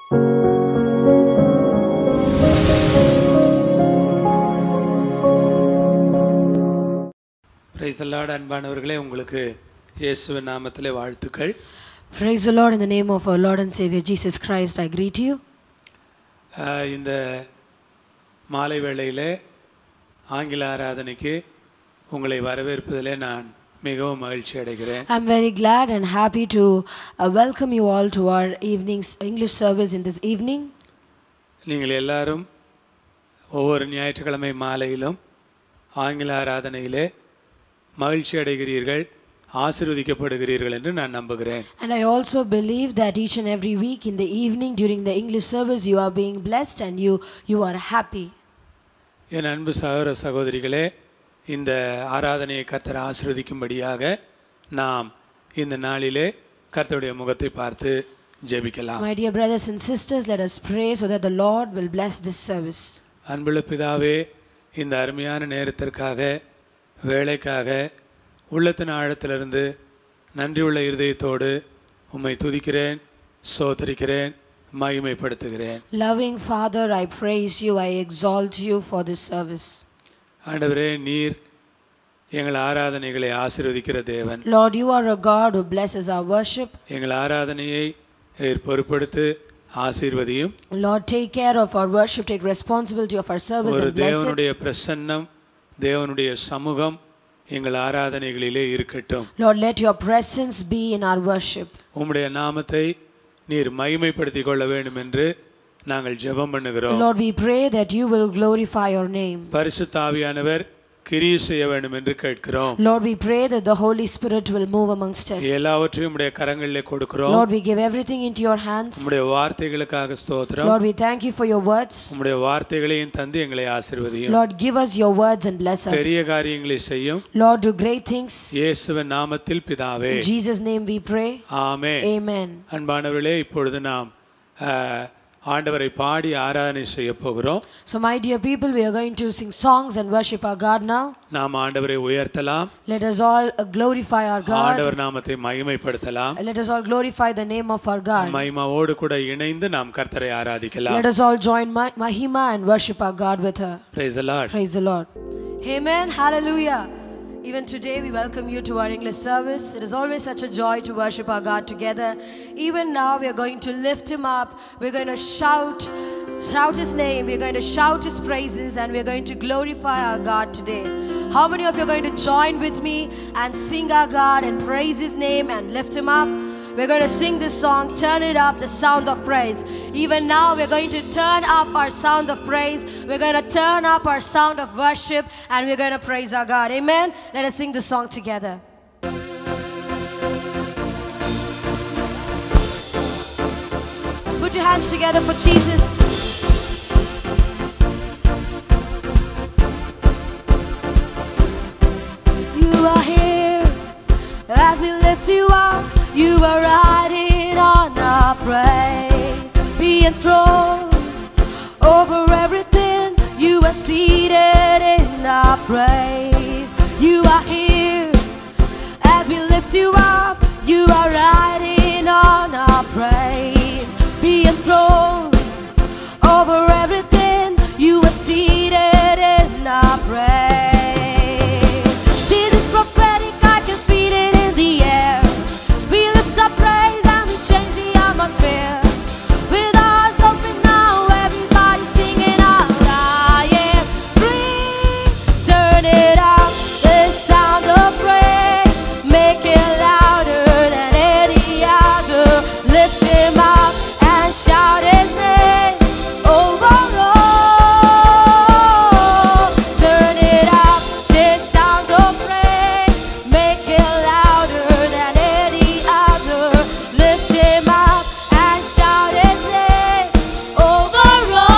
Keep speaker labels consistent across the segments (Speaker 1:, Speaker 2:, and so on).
Speaker 1: Praise the Lord, அன்பானவர்களே, உங்களுக்கு இயேசுவின் நாமத்திலே வாழ்த்துக்கள்.
Speaker 2: Praise the Lord, in the name of our Lord and Savior Jesus Christ, I greet you.
Speaker 1: இந்த மாலை வேளையிலே ஆங்கில ஆராதனைக்கு உங்களை வரவேற்பதிலே நான் மிகவும் மகிழ்ச்சி அடைகிறேன்.
Speaker 2: I'm very glad and happy to welcome you all to our evening's English service in this evening.
Speaker 1: நீங்கள் எல்லாரும் ஒவ்வொரு ஞாயிற்றுக்கிழமை மாலையிலும் ஆங்கில ஆராதனையிலே மகிழ்ச்சி அடைகிறீர்கள், ஆசீர்வதிக்கப்படுகிறீர்கள் என்று நான் நம்புகிறேன்.
Speaker 2: And I also believe that each and every week in the evening during the English service you are being blessed and you are happy.
Speaker 1: என் அன்பு சகோதர சகோதரிகளே, இந்த ஆராதனையை கர்த்தர் ஆசீர்வதிக்கும்படியாக நாம் இந்த நாளிலே கர்த்தருடைய முகத்தை பார்த்து ஜெபிக்கலாம்.
Speaker 2: My dear brothers and sisters, let us pray so that the Lord will bless this service.
Speaker 1: அன்புள்ள பிதாவே, இந்த அருமையான நேரத்திற்காக, வேளைக்காக உள்ளத்தின் ஆழத்திலிருந்து நன்றியுள்ள இருதயத்தோடு உம்மை துதிக்கிறேன், ஸ்தோத்திரிக்கிறேன், மகிமைப்படுத்துகிறேன்.
Speaker 2: Loving Father, I praise you, I exalt you for this service.
Speaker 1: ஆண்டவரே, நீர் எங்கள் ஆராதனைகளை ஆசீர்வதிக்கிற தேவன்.
Speaker 2: Lord, you are a God who blesses our worship.
Speaker 1: எங்கள் ஆராதனையை பொறுப்படுத்து ஆசீர்வதியும்.
Speaker 2: Lord, take care of our worship, take responsibility of our service and bless it.
Speaker 1: தேவனுடைய பிரசன்னம், தேவனுடைய சமூகம் எங்கள் ஆராதனைகளிலே இருக்கட்டும்.
Speaker 2: Lord, let your presence be in our worship.
Speaker 1: உம்முடைய நாமத்தை நீர் மகிமைப்படுத்திக் கொள்ள வேண்டும் என்று நாங்கள் ஜெபம் பண்ணுகிறோம்.
Speaker 2: Lord, we pray that you will glorify your name.
Speaker 1: பரிசுத்த ஆவியானவர் கிரியை செய்ய வேண்டும் என்று கேட்கிறோம்.
Speaker 2: Lord, we pray that the Holy Spirit will move amongst us.
Speaker 1: எல்லாவற்றையும் உம்முடைய கரங்களிலே கொடுக்கிறோம்.
Speaker 2: Lord, we give everything into your hands.
Speaker 1: உம்முடைய வார்த்தைகளுக்காக ஸ்தோத்திரம்.
Speaker 2: Lord, we thank you for your words.
Speaker 1: உம்முடைய வார்த்தைகளையும் தந்து எங்களை ஆசீர்வதியும்.
Speaker 2: Lord, give us your words and bless us.
Speaker 1: பெரிய காரியங்களை செய்யும்.
Speaker 2: Lord, do great things.
Speaker 1: இயேசுவின் நாமத்தில் பிதாவே.
Speaker 2: In Jesus' name we pray.
Speaker 1: Amen.
Speaker 2: Amen.
Speaker 1: அன்பானவர்களே, இப்பொழுது நாம் ஆண்டவரை பாடி ஆராதனை செய்ய போகிறோம்.
Speaker 2: So my dear people, we are going to sing songs and worship our God now.
Speaker 1: நாம் ஆண்டவரை உயர்த்தலாம்.
Speaker 2: Let us all glorify our God.
Speaker 1: ஆண்டவர் நாமத்தை மகிமைப்படுத்தலாம்.
Speaker 2: Let us all glorify the name of our God.
Speaker 1: மகிமாவோடு கூட இணைந்து நாம் கர்த்தரை ஆராதிக்கலாம்.
Speaker 2: Let us all join Mahima and worship our God with her.
Speaker 1: Praise the Lord.
Speaker 2: Praise the Lord. Amen. Hallelujah. Even today we welcome you to our English service. It is always such a joy to worship our God together. Even now we are going to lift him up. We're going to shout his name. We're going to shout his praises and we're going to glorify our God today. How many of you are going to join with me and sing our God and praise his name and lift him up? We're going to sing this song, Turn It Up, the sound of praise. Even now we're going to turn up our sound of praise. We're going to turn up our sound of worship and we're going to praise our God. Amen. Let us sing this song together. Put your hands together for Jesus. You are here as we lift you up. You are riding on our praise. Be enthroned over everything. You are seated in our praise. You are here as we lift you up. You are riding on our praise. Be enthroned over everything. You are seated in our praise. This is prophetic, I can feel it in the air. We lift up praise and we change the atmosphere. With eyes open now, everybody singing out. I am free. Turn it up, the sound of praise. Make it louder than any other. Lift him up and shout his name over all. Turn it up, this sound of praise. Make it louder than any other. Lift him up and shout his name over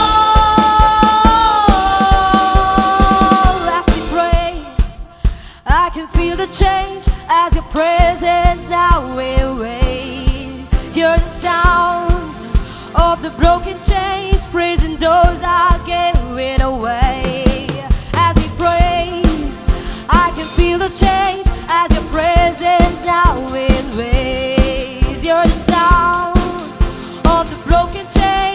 Speaker 2: all. As we praise, I can feel the change as your presence now will wave. Hear the sound of the broken chains, praising those I gave it away. As we praise, I can feel the change as your presence now invades. You're the sound of the broken chains.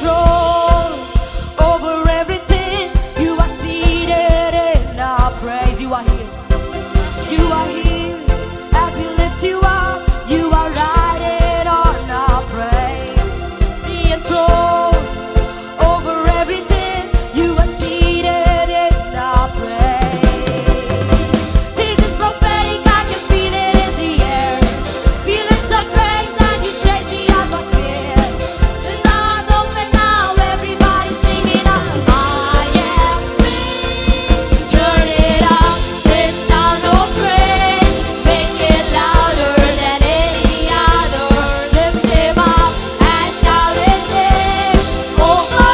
Speaker 2: enthroned over everything. You are seated in our praise. You are here. You are here as we lift you up. You are riding on our praise. Be enthroned over everything. You are seated in our praise. This is prophetic. I can feel it in the air. We lift the praise and you change the atmosphere. The stars open now. Everybody singing out. I am free. Turn it up. This sound of praise. Make it louder than any other. Lift him up and shout his name. Oh my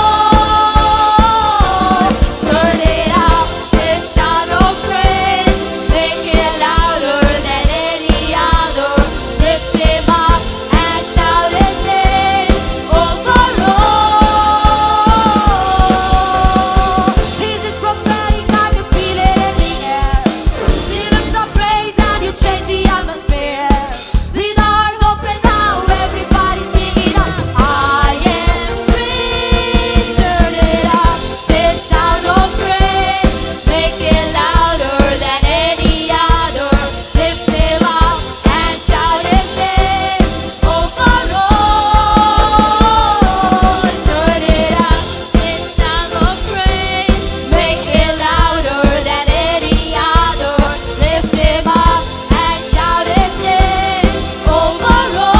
Speaker 2: Lord. Turn it up. This sound of praise. Make it louder than any other. Lift him up and shout his name. Oh my Lord. This is prophetic. I can feel it in the air. We lift up praise and you change the atmosphere. The doors open now. Everybody singing up. I am free. Turn it up. This sound of praise. Make it louder than any other. Lift him up and shout his name. Oh my Lord. Turn it up. This sound of praise. Make it louder than any other. Lift him up and shout his name. Oh my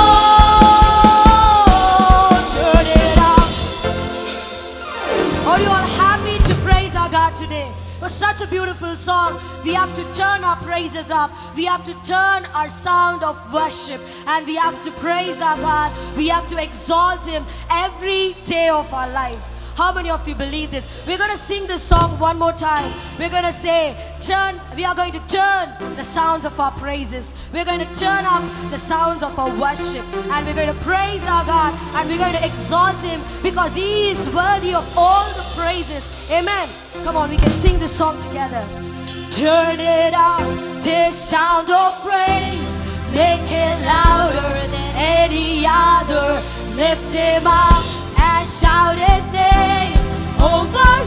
Speaker 2: Lord. Turn it up. Are you all happy to praise our God today? It was such a beautiful song. We have to turn our praises up. We have to turn our sound of worship. And we have to praise our God. We have to exalt Him every day of our lives. How many of you believe this? We're going to sing this song one more time. We're going to say, we are going to turn the sounds of our praises. We're going to turn up the sounds of our worship. And we're going to praise our God. And we're going to exalt Him because He is worthy of all the praises. Amen. Come on, we can sing this song together. Turn it up, this sound of praise. Make it louder than any other. Lift Him up and shout His name over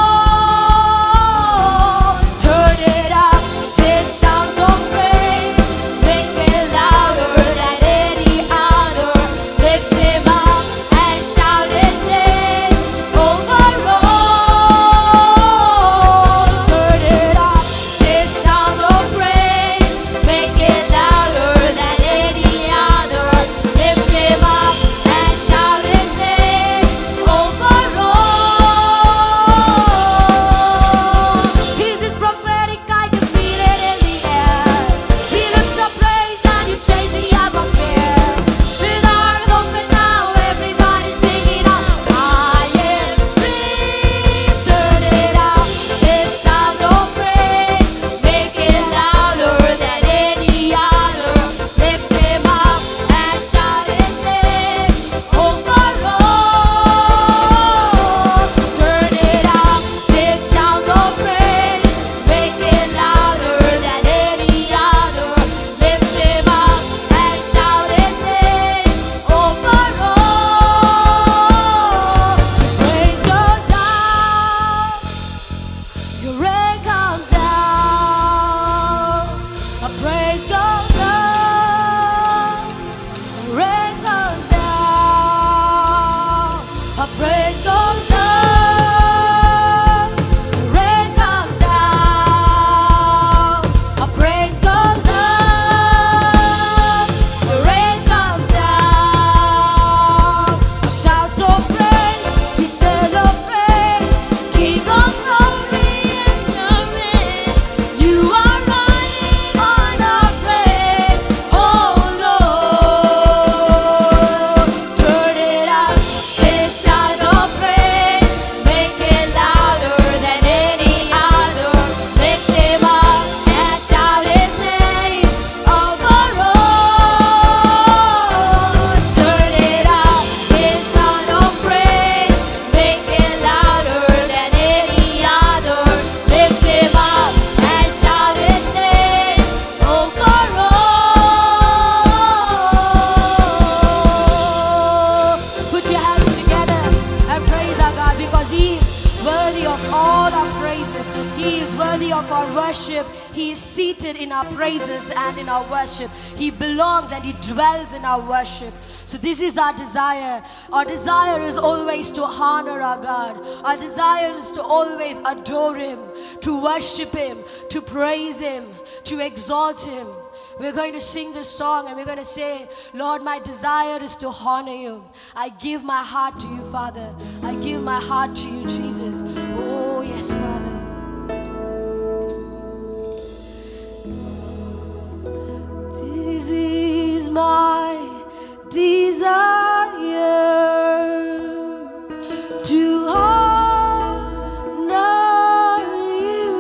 Speaker 2: all. Turn it up, this sound of praise. Make it louder than any other. Lift Him up and shout His name over all. Turn it up, this sound of praise. Make it louder than any other. Lift Him up and shout His name over all. This is prophetic. I can feel it in the air. We lift up praise and you change the atmosphere. With arms open now, everybody singing out. I am free. Turn it up, this sound of praise. Make it louder than any other. Lift Him up and shout His name over all. Turn it up, this sound of praise. Make it louder than any other. Lift Him up and shout His name over all. Praise goes up, your rain comes down. A praise goes up, the rain comes down. A praise goes up, the rain comes down. A praise goes up, the rain comes down. Shouts of praise, we celebrate. King of glory entering. You are riding on our praise. Oh Lord, turn it up, this sound of of our worship. He is seated in our praises and in our worship. He belongs and He dwells in our worship. So this is our desire. Our desire is always to honor our God. Our desire is to always adore Him, to worship Him, to praise Him, to exalt Him. We're going to sing this song and we're going to say, Lord, my desire is to honor You. I give my heart to You, Father. I give my heart to You, Jesus. Oh, yes, Father. This is my desire to honor You,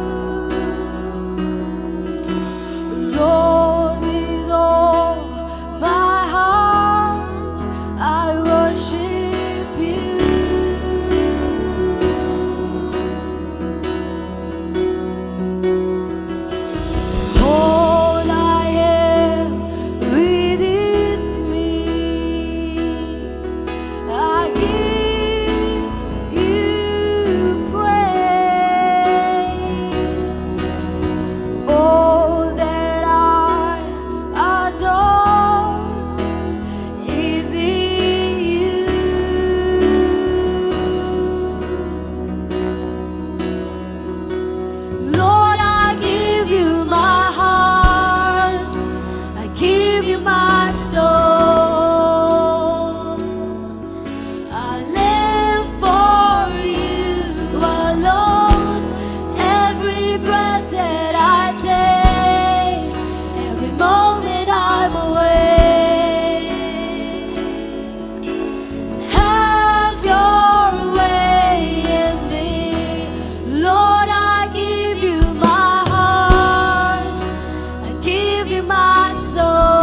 Speaker 2: Lord, with all my heart I worship You. All I have within me, I give You praise. All that I adore is in You. Lord, I give You my heart, I give You my soul. I live for You alone. Every breath that I take, every moment I'm awake. Have Your way in me. Lord, I give You my heart, I give You my soul.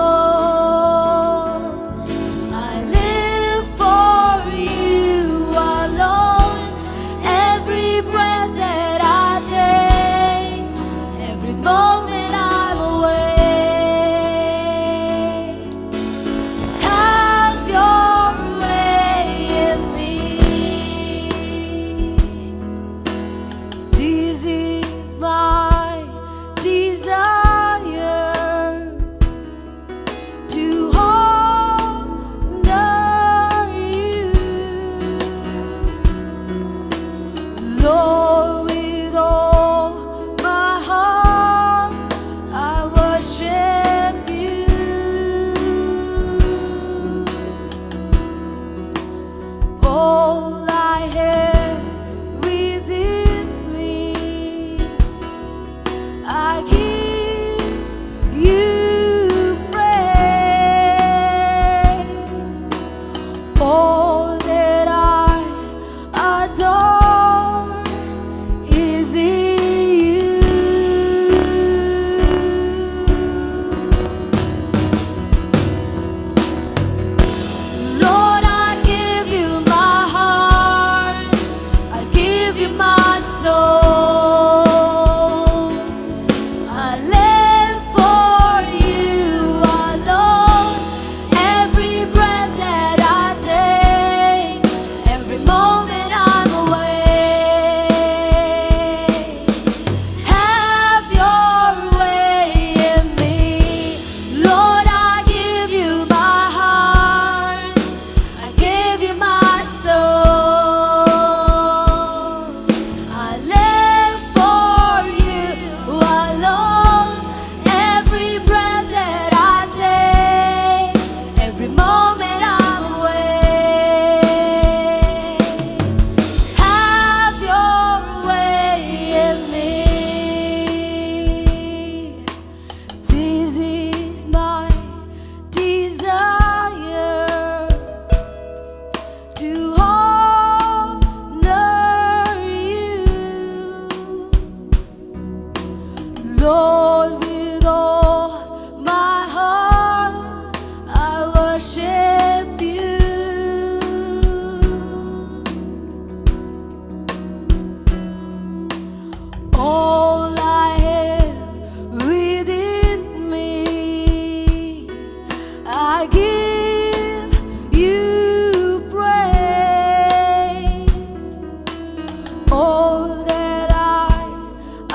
Speaker 2: I live for You alone. Every breath that I take, every moment I'm awake. Have Your way in me. This is my desire to honor You, Lord, with all my heart I worship You. All I have within me, I give You praise. All that I adore is in You. Lord, I give You my heart, I give You my soul. I live for You alone. Every breath that I take, every moment I'm awake. Have Your way in me. Lord, I give You my heart, I give You my soul. I live for You alone. Every breath that I take, every moment I'm awake. Have Your way in me. This is my desire to honor You, Lord, with all my heart I worship You. All I have within me, I give You praise. All that I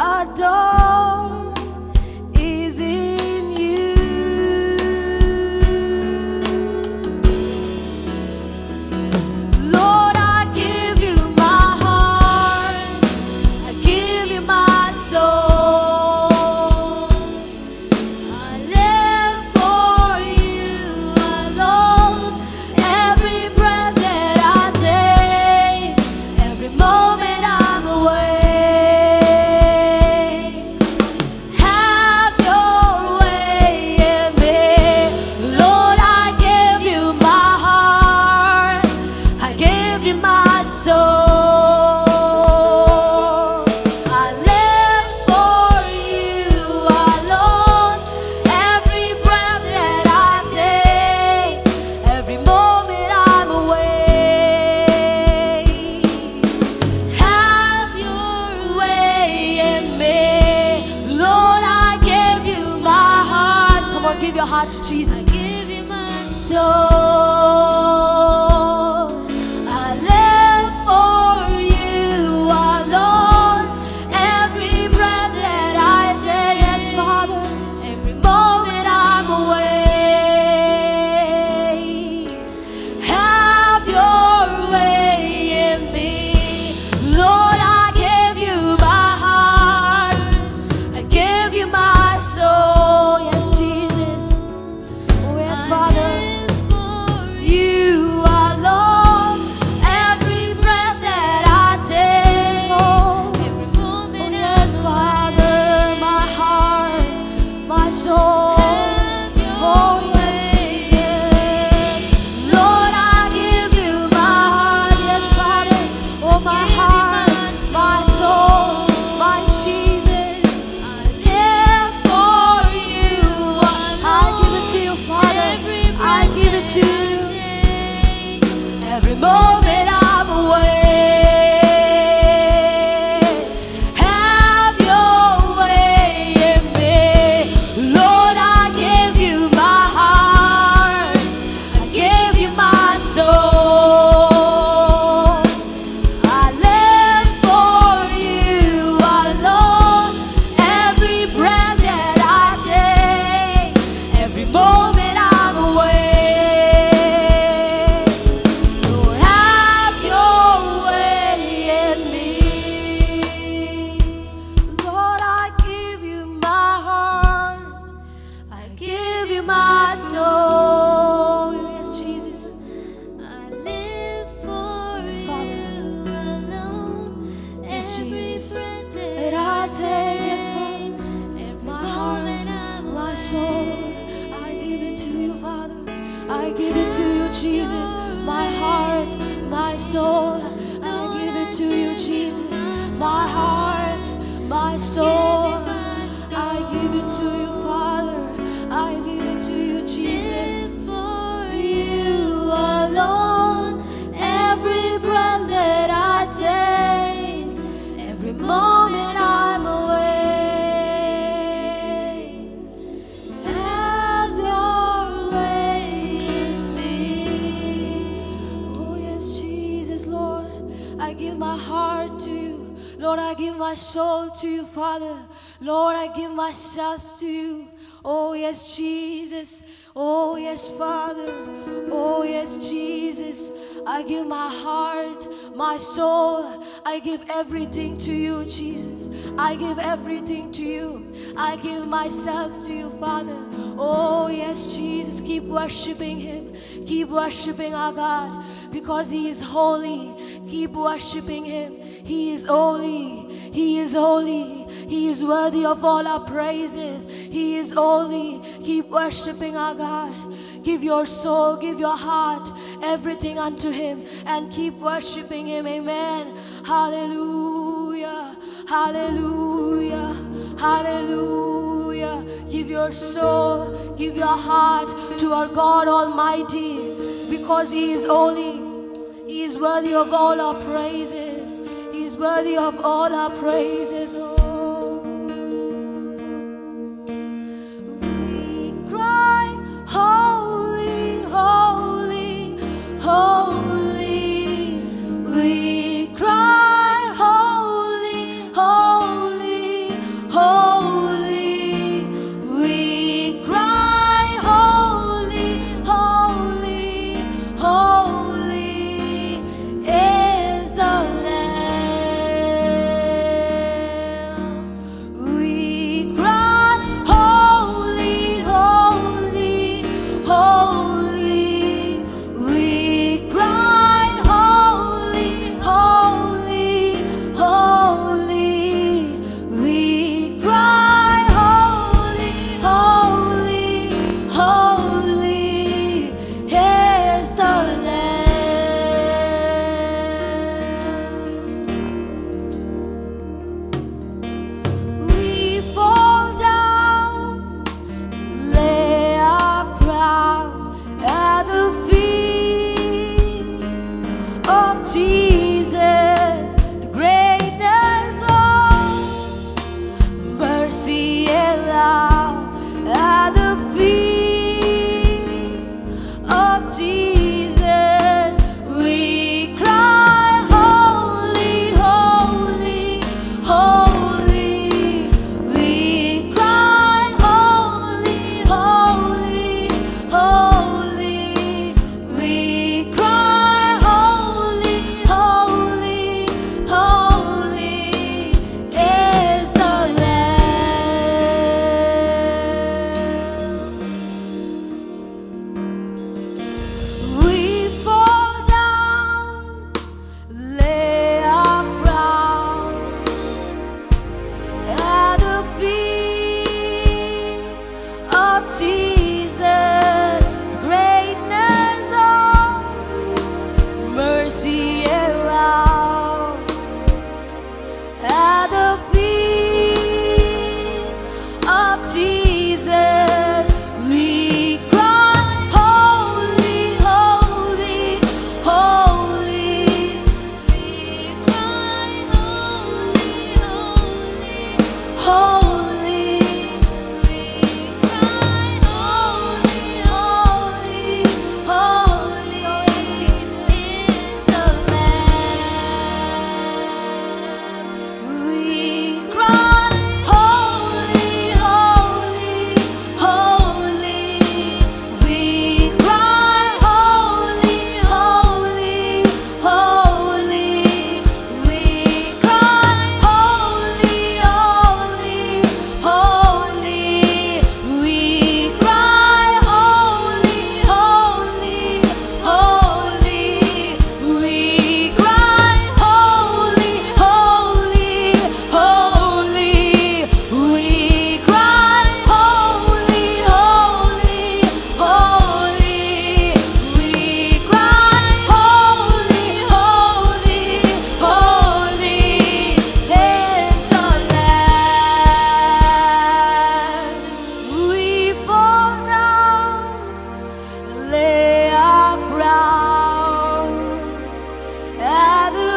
Speaker 2: to Jesus.
Speaker 3: I give you my
Speaker 2: soul. I live for you alone. Every breath that I take, yes, Father. Every moment I'm away. Have your way in me, Lord. I give you my heart. I give you my soul. Yes, Jesus. Oh, yes, Father. You alone, every breath that I take, oh, yes, Father, my heart, my soul, oh, yes, Jesus. Lord, I give you my heart, yes, Father, oh, my heart, my soul, my Jesus. I live for you. I give it to you, Father. I give it to you. Every moment I'm away. Have your way in me, Lord. I give you my heart. I give you my soul. I live for you alone. Every breath that I take, every moment I'm away. Lord, have your way in me. Lord, I give you my heart. I give you my soul. Yes, Jesus.
Speaker 3: I live for
Speaker 2: Yes,
Speaker 3: you
Speaker 2: Father.
Speaker 3: alone.
Speaker 2: Yes,
Speaker 3: Every
Speaker 2: Jesus.
Speaker 3: breath
Speaker 2: That I take, yes, Father.
Speaker 3: every
Speaker 2: My heart,
Speaker 3: moment I'm
Speaker 2: my soul, I give it to you, Father. I give it to you, Jesus. My heart, my soul, I give it to you, Jesus. My heart, my soul, I give it to you, Father. I give it to you, Jesus.
Speaker 3: for
Speaker 2: You alone, every breath that I take, every moment I'm away. Have your way in me. Oh, yes, Jesus, Lord. I give my heart to you. Lord, I give my soul to you, Father. Lord, I give myself to you. Oh, yes, Jesus. Oh, yes, Father. Oh, yes, Jesus. I give my heart, my soul. I give everything to you, Jesus. I give everything to you. I give myself to you, Father. Oh, yes, Jesus. Keep worshiping Him. Keep worshiping our God because He is holy. Keep worshiping Him. He is holy. He is holy. He is worthy of all our praises. He is holy. Keep worshiping our God. Give your soul, give your heart, everything unto Him, and keep worshiping Him. Amen. Hallelujah. Hallelujah. Hallelujah. Give your soul, give your heart to our God Almighty because He is holy. He is worthy of all our praises. He is worthy of all our praises. Oh. We cry, holy, holy, holy. We cry, holy, holy, holy. We cry, holy, holy, holy is the Lamb. Jesus, we cry, holy, holy, holy. We cry, holy, holy, holy. We cry, holy, holy, holy is the Lamb. We fall down, lay our crowns at the feet of Jesus. The greatness of mercy and love at the feet of Jesus. We cry, holy, holy, holy.
Speaker 3: We cry, holy, holy,
Speaker 2: Holy,
Speaker 3: we cry, holy,
Speaker 2: holy, holy, oh yes, Jesus
Speaker 3: is the
Speaker 2: Lamb. We cry, holy, holy, holy. We cry, holy, holy, holy. We cry, holy, holy, holy. We cry, holy, holy, holy. We cry, holy, holy, holy. We cry, holy, holy, holy. We cry, holy, holy, holy is the Lamb. We fall down, lay our crowns at the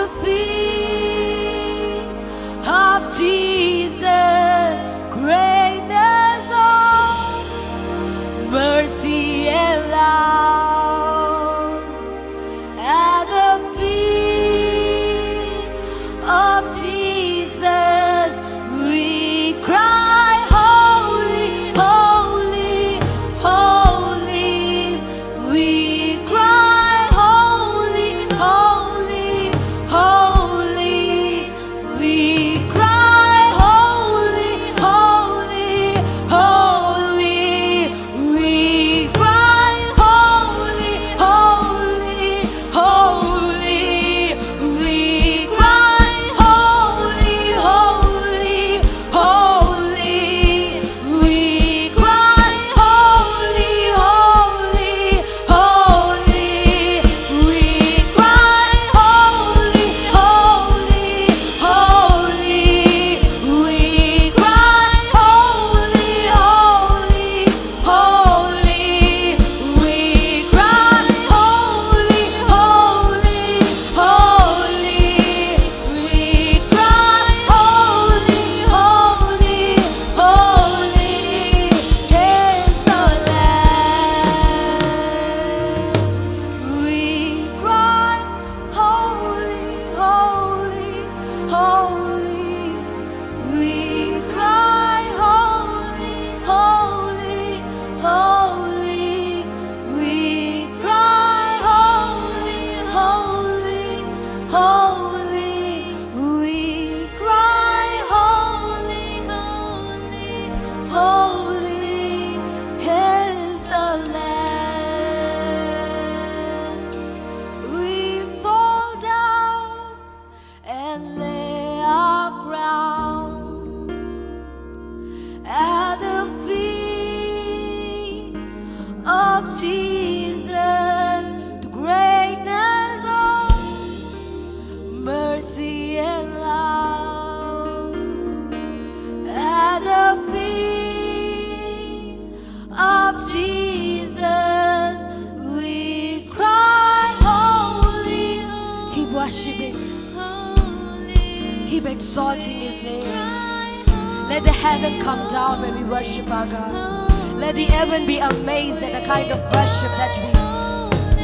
Speaker 2: feet of Jesus. Greatness of mercy and love at the feet of Jesus. We cry, holy, holy, holy. We cry, holy, holy, holy. We cry, holy, holy, holy. We cry, holy, holy, holy. We cry, holy, holy, holy. We cry, holy, holy, holy. We cry, holy, holy, holy. We cry, holy, holy, holy. We cry, holy, holy, holy. We cry, holy, holy, holy is the Lamb. We cry, holy, holy, holy. We cry, holy, holy, holy. We cry, holy, holy, holy. We cry, holy, holy, holy is the Lamb. We fall down and lay our crown at the feet of Jesus. The greatness of mercy and love at the feet of Jesus. We cry, holy. Keep worshiping. Keep exalting His name. Let the heaven come down when we worship our God. Let the heaven be amazed at the kind of worship that we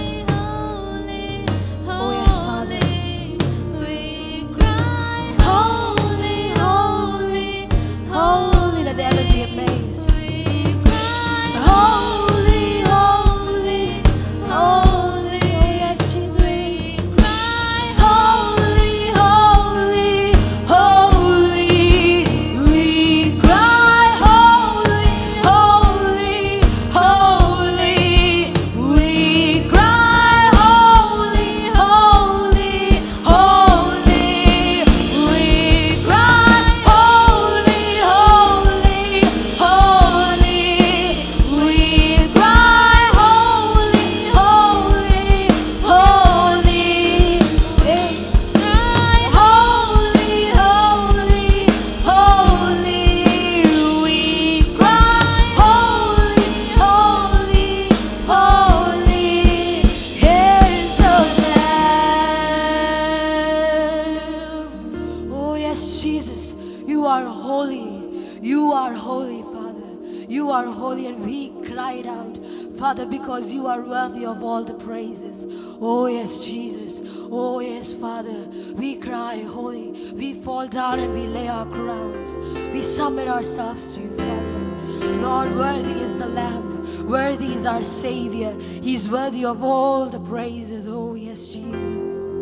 Speaker 2: Father, because you are worthy of all the praises. Oh yes, Jesus. Oh yes, Father. We cry, holy. We fall down and we lay our crowns. We submit ourselves to you, Father. Lord, worthy is the Lamb. Worthy is our Savior. He's worthy of all the praises. Oh yes, Jesus.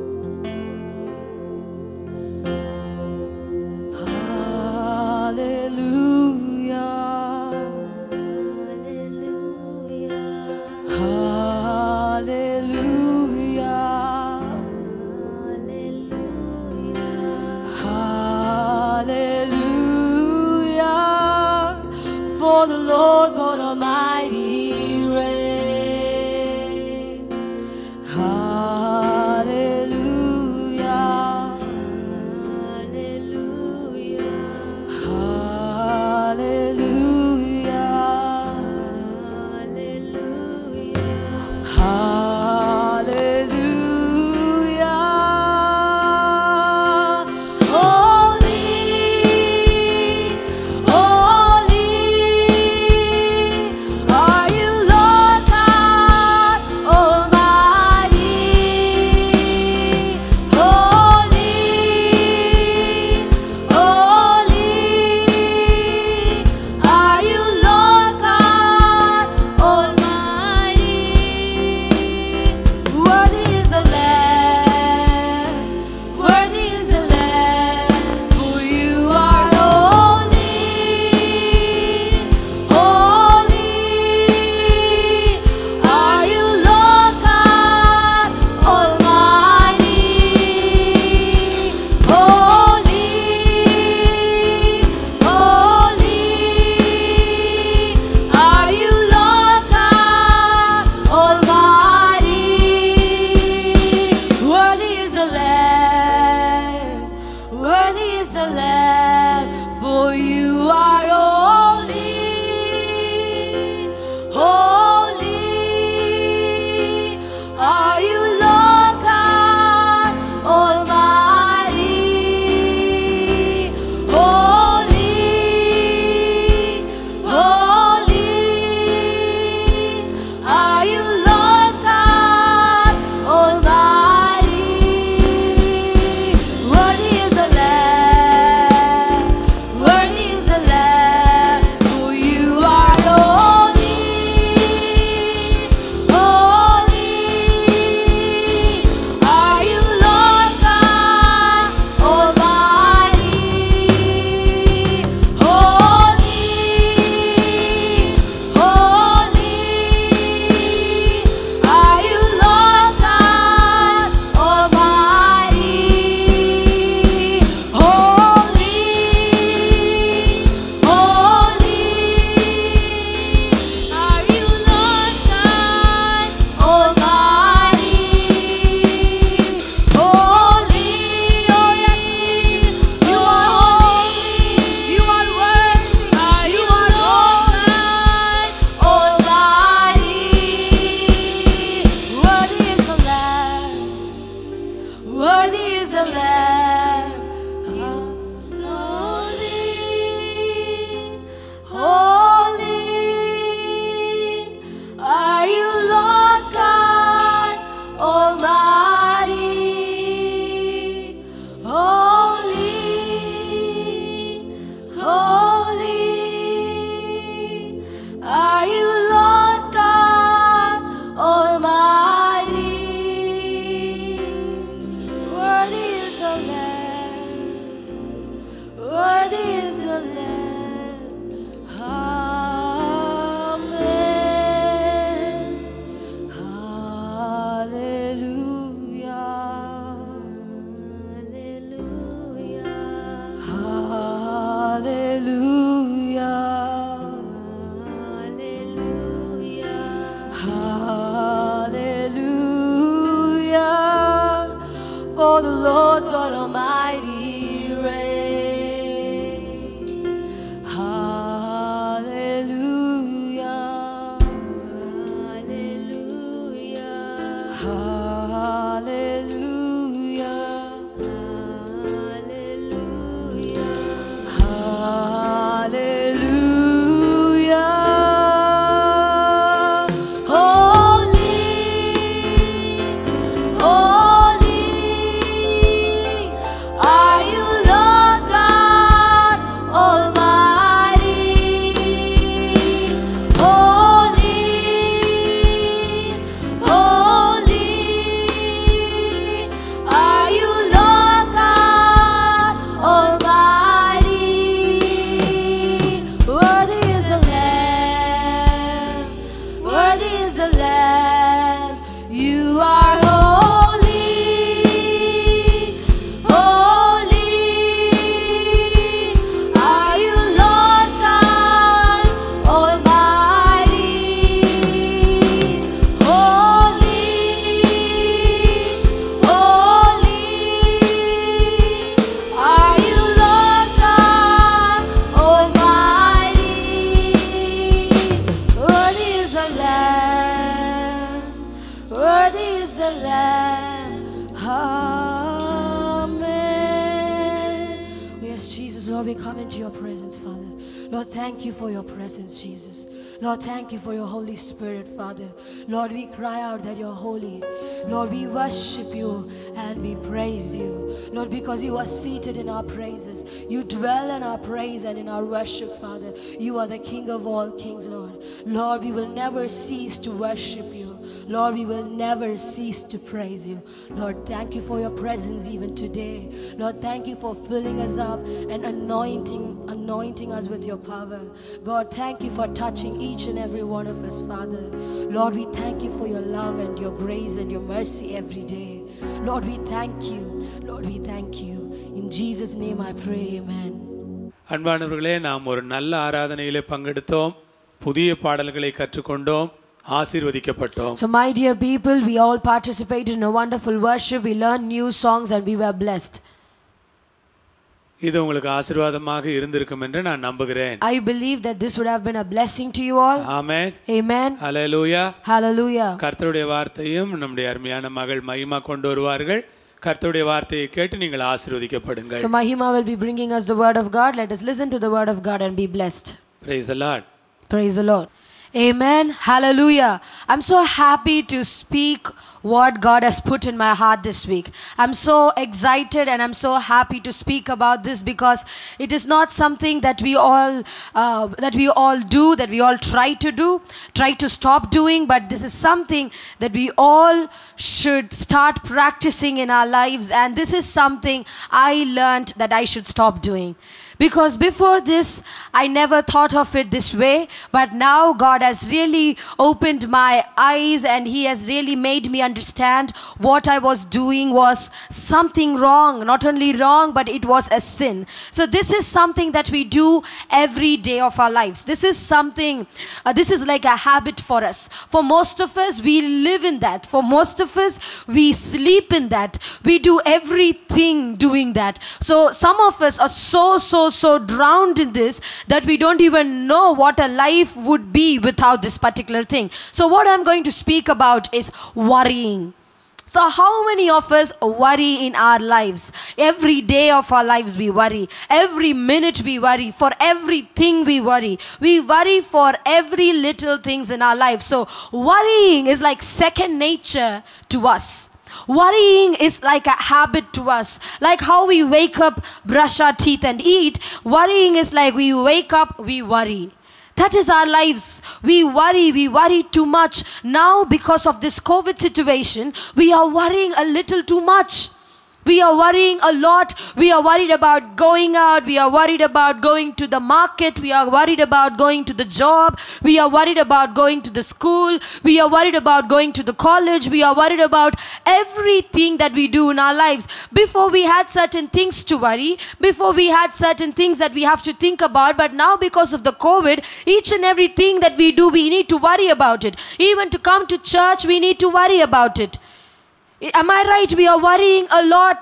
Speaker 2: Hallelujah. Hallelujah. Hallelujah. For the Lord God Almighty reigns. Hallelujah. Hallelujah. Hallelujah. Holy, holy are you, Lord God Almighty. Holy, holy are you, Lord God Almighty. Worthy is the Lamb, worthy is the Lamb, for you are holy, holy are you, Lord God Almighty. Holy, holy are you, Lord God Almighty. Worthy is the Lamb, worthy is the Lamb, for you are holy, holy are you, Lord God Almighty. Holy, holy are you, Lord God Almighty. Worthy is the Lamb, worthy is the Lamb, for you are holy, holy are you, Lord God Almighty. Holy, holy are you, Lord God Almighty. Holy, holy are you, Lord God Almighty. Holy, oh yes, Jesus, you are holy, you are worthy, you are Lord God Almighty. Worthy is the Lamb, worthy is the Lamb. Holy, holy are you, Lord God Almighty. Holy, holy are you, Lord God Almighty. Worthy is the Lamb, worthy is the Lamb. Amen. Hallelujah. Hallelujah. Hallelujah. For the Lord God Almighty reigns. Hallelujah. Hallelujah. Hallelujah. Praise the Lamb. Amen. Yes, Jesus, Lord, we come into your presence, Father. Lord, thank you for your presence, Jesus. Lord, thank you for your Holy Spirit, Father. Lord, we cry out that you're holy. Lord, we worship you and we praise you. Lord, because you are seated in our praises. You dwell in our praise and in our worship, Father. You are the King of all kings, Lord. Lord, we will never cease to worship you. Lord, we will never cease to praise you. Lord, thank you for your presence even today. Lord, thank you for filling us up and anointing us with your power. God, thank you for touching each and every one of us, Father. Lord, we thank you for your love and your grace and your mercy every day. Lord, we thank you. Lord, we thank you. In Jesus' name I pray, amen.
Speaker 1: அன்பானவர்களே, நாம் ஒரு நல்ல ஆராதனையிலே பங்கெடுத்தோம், புதிய பாடல்களை கற்றுக்கொண்டோம், ஆசீர்வதிக்கப்பட்டோம்.
Speaker 2: So my dear people, we all participated in a wonderful worship. We learned new songs and we were blessed.
Speaker 1: இது உங்களுக்கு ஆசீர்வாதமாக இருந்திருக்கும் என்று நான் நம்புகிறேன்.
Speaker 2: I believe that this would have been a blessing to you all.
Speaker 1: Amen.
Speaker 2: Amen.
Speaker 1: Hallelujah.
Speaker 2: Hallelujah.
Speaker 1: கர்த்தருடைய வார்த்தையும் நம்முடைய அருமையான மகள் மகிமா கொண்டு வருவார்கள். கர்த்தருடைய வார்த்தையை கேட்டு நீங்கள் ஆசீர்வதிக்கப்படுங்கள்.
Speaker 2: So Mahima will be bringing us the word of God. Let us listen to the word of God and be blessed.
Speaker 1: Praise the Lord.
Speaker 2: Praise the Lord. Amen. Hallelujah. I'm so happy to speak what God has put in my heart this week. I'm so excited and I'm so happy to speak about this because it is not something that we all do, that we all try to stop doing, but this is something that we all should start practicing in our lives, and this is something I learned that I should stop doing. Because before this, I never thought of it this way, but now God has really opened my eyes and He has really made me understand what I was doing was something wrong. Not only wrong, but it was a sin. So this is something that we do every day of our lives. This is something, this is like a habit for us. For most of us, we live in that. For most of us, we sleep in that. We do everything doing that. So some of us are so drowned in this that we don't even know what a life would be without this particular thing. So what I'm going to speak about is worrying. So how many of us worry in our lives? Every day of our lives we worry. Every minute we worry. For everything we worry. We worry for every little things in our life. So worrying is like second nature to us. Worrying is like a habit to us. Like how we wake up, brush our teeth and eat. Worrying is like we wake up, we worry. That is our lives. We worry too much. Now because of this COVID situation, we are worrying a little too much. We are worrying a lot. We are worried about going out. We are worried about going to the market. We are worried about going to the job. We are worried about going to the school. We are worried about going to the college. We are worried about everything that we do in our lives. Before we had certain things to worry. Before we had certain things that we have to think about. But now because of the COVID, each and everything that we do, we need to worry about it. Even to come to church, we need to worry about it. Am I right? We are worrying a lot.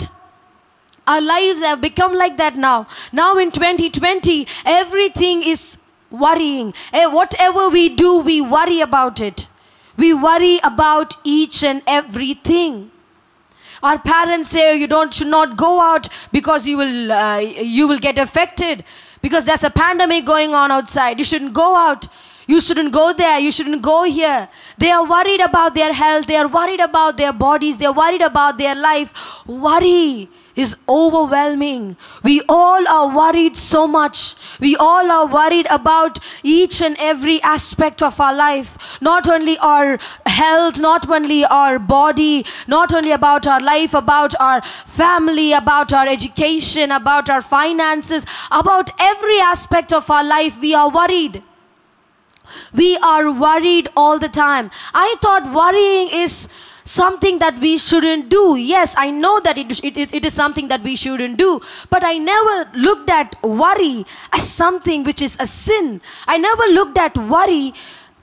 Speaker 2: Our lives have become like that now. Now in 2020, everything is worrying. Whatever we do, we worry about it. We worry about each and everything. Our parents say you should not go out because you will get affected because there's a pandemic going on outside. You shouldn't go out. You shouldn't go there. You shouldn't go here. They are worried about their health. They are worried about their bodies. They are worried about their life. Worry is overwhelming. We all are worried so much. We all are worried about each and every aspect of our life. Not only our health, not only our body, not only about our life, about our family, about our education, about our finances, about every aspect of our life, we are worried. We are worried all the time. I thought worrying is something that we shouldn't do. Yes, I know that it is something that we shouldn't do. But I never looked at worry as something which is a sin. I never looked at worry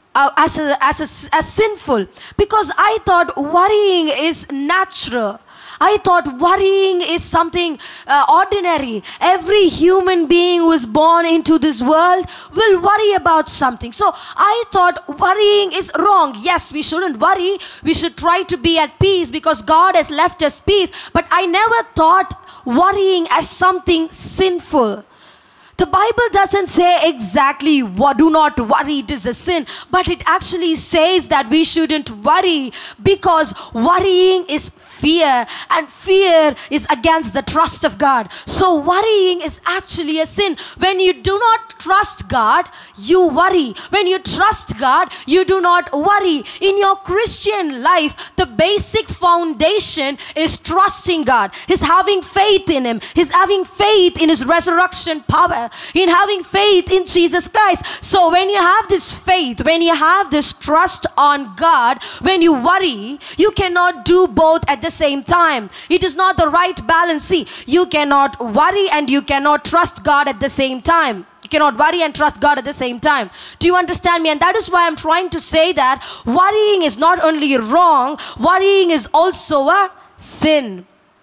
Speaker 2: as sinful. Because I thought worrying is natural. I thought worrying is something ordinary. Every human being who is born into this world will worry about something. So I thought worrying is wrong. Yes, we shouldn't worry. We should try to be at peace because God has left us peace. But I never thought worrying as something sinful. The Bible doesn't say exactly, do not worry, it is a sin. But it actually says that we shouldn't worry because worrying is fear. And fear is against the trust of God. So worrying is actually a sin. When you do not trust God, you worry. When you trust God, you do not worry. In your Christian life, the basic foundation is trusting God. Is having faith in Him. Is having faith in His resurrection power. In having faith in Jesus Christ. So when you have this faith, when you have this trust on God, when you worry, you cannot do both at the same time. It is not the right balance. See, you cannot worry and you cannot trust God at the same time. You cannot worry and trust God at the same time. Do you understand me? And that is why I'm trying to say that worrying is not only wrong, worrying is also a sin.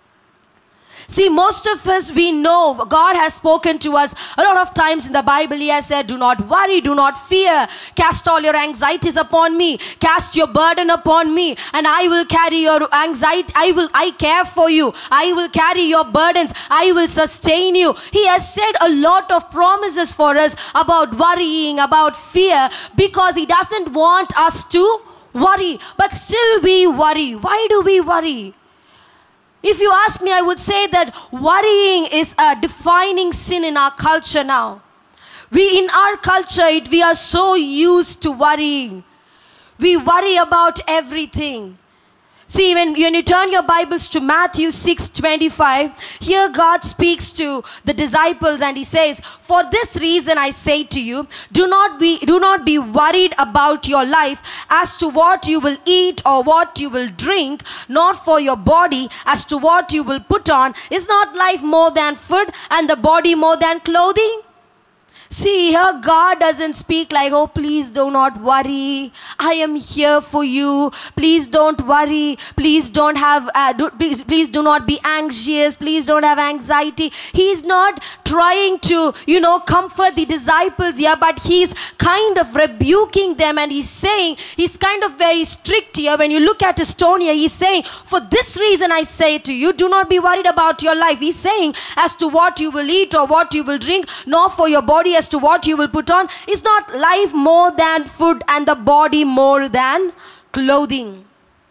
Speaker 2: See, most of us, we know God has spoken to us a lot of times in the Bible. He has said, do not worry, do not fear. Cast all your anxieties upon me. Cast your burden upon me and I will carry your anxiety. I care for you. I will carry your burdens. I will sustain you. He has said a lot of promises for us about worrying, about fear, because He doesn't want us to worry. But still we worry. Why do we worry? If you ask me, I would say that worrying is a defining sin in our culture now. In our culture, we are so used to worrying. We worry about everything. See, when you turn your Bibles to Matthew 6:25, here God speaks to the disciples and He says, for this reason I say to you, do not be worried about your life as to what you will eat or what you will drink, nor for your body as to what you will put on. Is not life more than food and the body more than clothing? See, here God doesn't speak like, oh, please do not worry. I am here for you. Please don't worry. Please don't have, please do not be anxious. Please don't have anxiety. He's not trying to, comfort the disciples here, but He's kind of rebuking them and He's saying, He's kind of very strict here. When you look at His tone here, He's saying, for this reason I say to you, do not be worried about your life. He's saying, as to what you will eat or what you will drink, nor for your body as to what you will put on. Is not life more than food and the body more than clothing?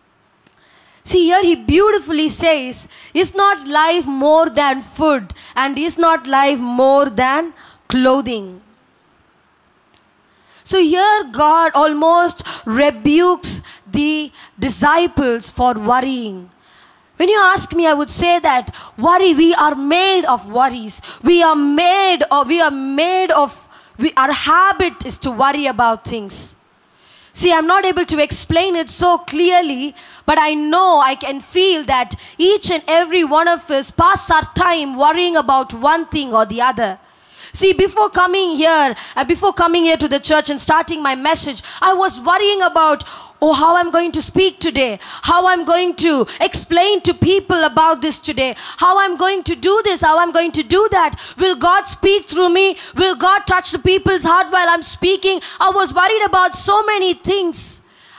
Speaker 2: See, here He beautifully says, is not life more than food and is not life more than clothing? So here God almost rebukes the disciples for worrying. When you ask me, I would say that worry, we are made of worries. Our habit is to worry about things. See, I'm not able to explain it so clearly, but I know, I can feel that each and every one of us pass our time worrying about one thing or the other. See, before coming here to the church and starting my message, I was worrying about, how I'm going to speak today, how I'm going to explain to people about this today, how I'm going to do this, how I'm going to do that. Will God speak through me? Will God touch the people's heart while I'm speaking? I was worried about so many things.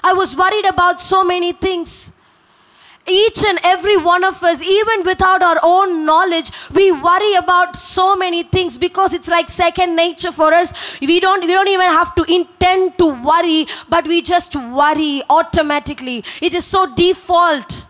Speaker 2: Each and every one of us, even without our own knowledge, we worry about so many things because it's like second nature for us. We don't even have to intend to worry, but we just worry automatically. It is so default.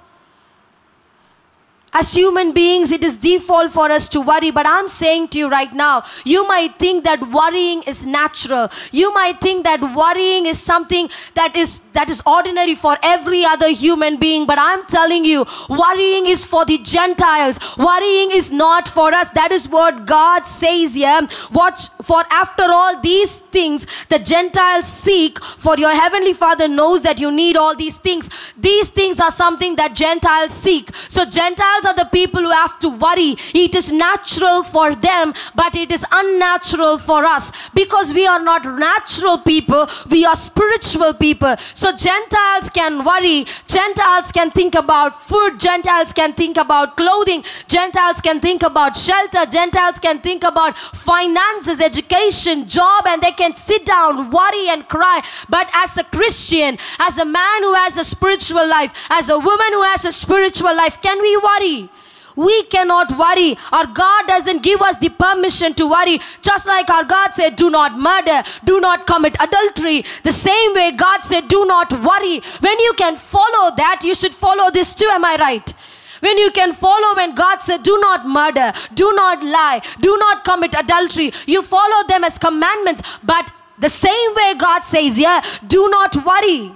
Speaker 2: As human beings, it is default for us to worry. But I'm saying to you right now, you might think that worrying is natural. You might think that worrying is something that is ordinary for every other human being. But I'm telling you, worrying is for the Gentiles. Worrying is not for us. That is what God says here. For after all these things the Gentiles seek, for your heavenly Father knows that you need all these things. These things are something that Gentiles seek. So Gentiles Gentiles are the people who have to worry. It is natural for them, but it is unnatural for us because we are not natural people, we are spiritual people. So Gentiles can worry, Gentiles can think about food, Gentiles can think about clothing, Gentiles can think about shelter, Gentiles can think about finances, education, job, and they can sit down, worry and cry. But as a Christian, as a man who has a spiritual life, as a woman who has a spiritual life, can we worry? We cannot worry. Our God doesn't give us the permission to worry. Just like our God said, do not murder, do not commit adultery. The same way God said, do not worry. When you can follow that, you should follow this too. Am I right? When you can follow when God said, do not murder, do not lie, do not commit adultery, you follow them as commandments. But the same way God says, yeah, do not worry.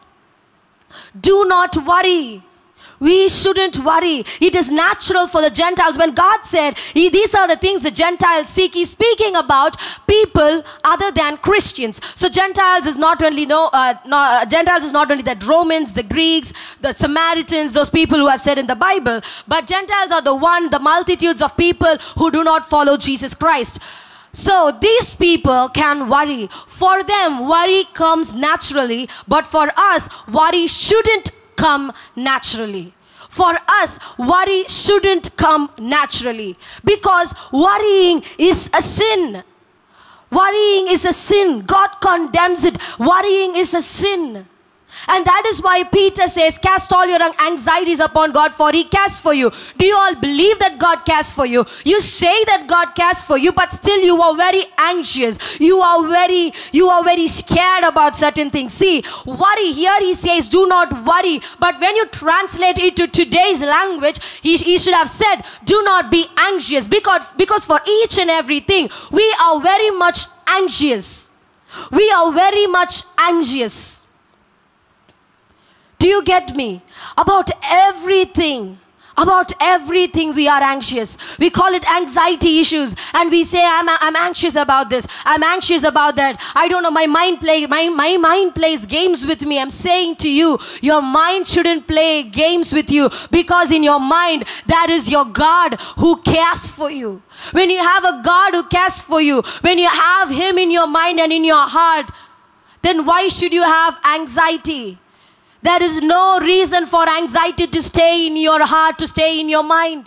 Speaker 2: Do not worry. We shouldn't worry. It is natural for the Gentiles. When God said, these are the things the Gentiles seek, He's speaking about people other than Christians. So Gentiles is not only Gentiles is not only the Romans, the Greeks, the Samaritans, those people who have said in the Bible, but Gentiles are the multitudes of people who do not follow Jesus Christ. So these people can worry. For them, worry comes naturally, but for us, worry shouldn't come naturally. For us, worry shouldn't come naturally because worrying is a sin. Worrying is a sin. God condemns it. Worrying is a sin. And that is why Peter says, cast all your anxieties upon God, for He cares for you. Do you all believe that God cares for you? You say that God cares for you, but still you are very anxious. You are very scared about certain things. See, worry, here he says, do not worry. But when you translate it to today's language, he should have said, do not be anxious. Because for each and everything, we are very much anxious. We are very much anxious. Do you get me? About everything we are anxious. We call it anxiety issues, and we say, I'm anxious about this, I'm anxious about that. I don't know, my mind plays games with me. I'm saying to you, your mind shouldn't play games with you, because in your mind, that is your God who cares for you. When you have a God who cares for you, when you have Him in your mind and in your heart, then why should you have anxiety? There is no reason for anxiety to stay in your heart, to stay in your mind.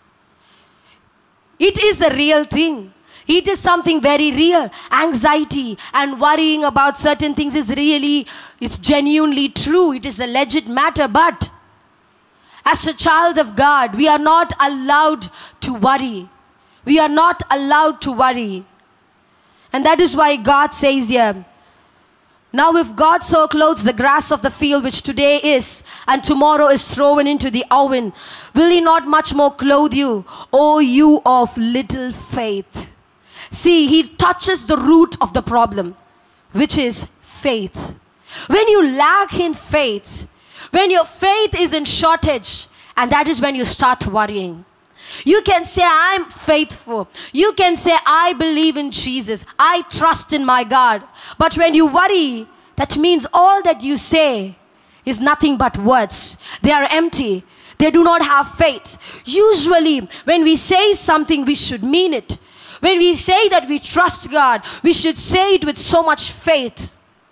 Speaker 2: It is a real thing. It is something very real. Anxiety and worrying about certain things it's genuinely true. It is a legit matter. But as a child of God, we are not allowed to worry. We are not allowed to worry. And that is why God says here, now if God so clothes the grass of the field, which today is and tomorrow is thrown into the oven, will He not much more clothe you, O you of little faith? See, He touches the root of the problem, which is faith. When you lack in faith, when your faith is in shortage, and that is when you start worrying. You can say, I'm faithful. You can say, I believe in Jesus. I trust in my God. But when you worry, that means all that you say is nothing but words. They are empty. They do not have faith. Usually, when we say something, we should mean it. When we say that we trust God, we should say it with so much faith.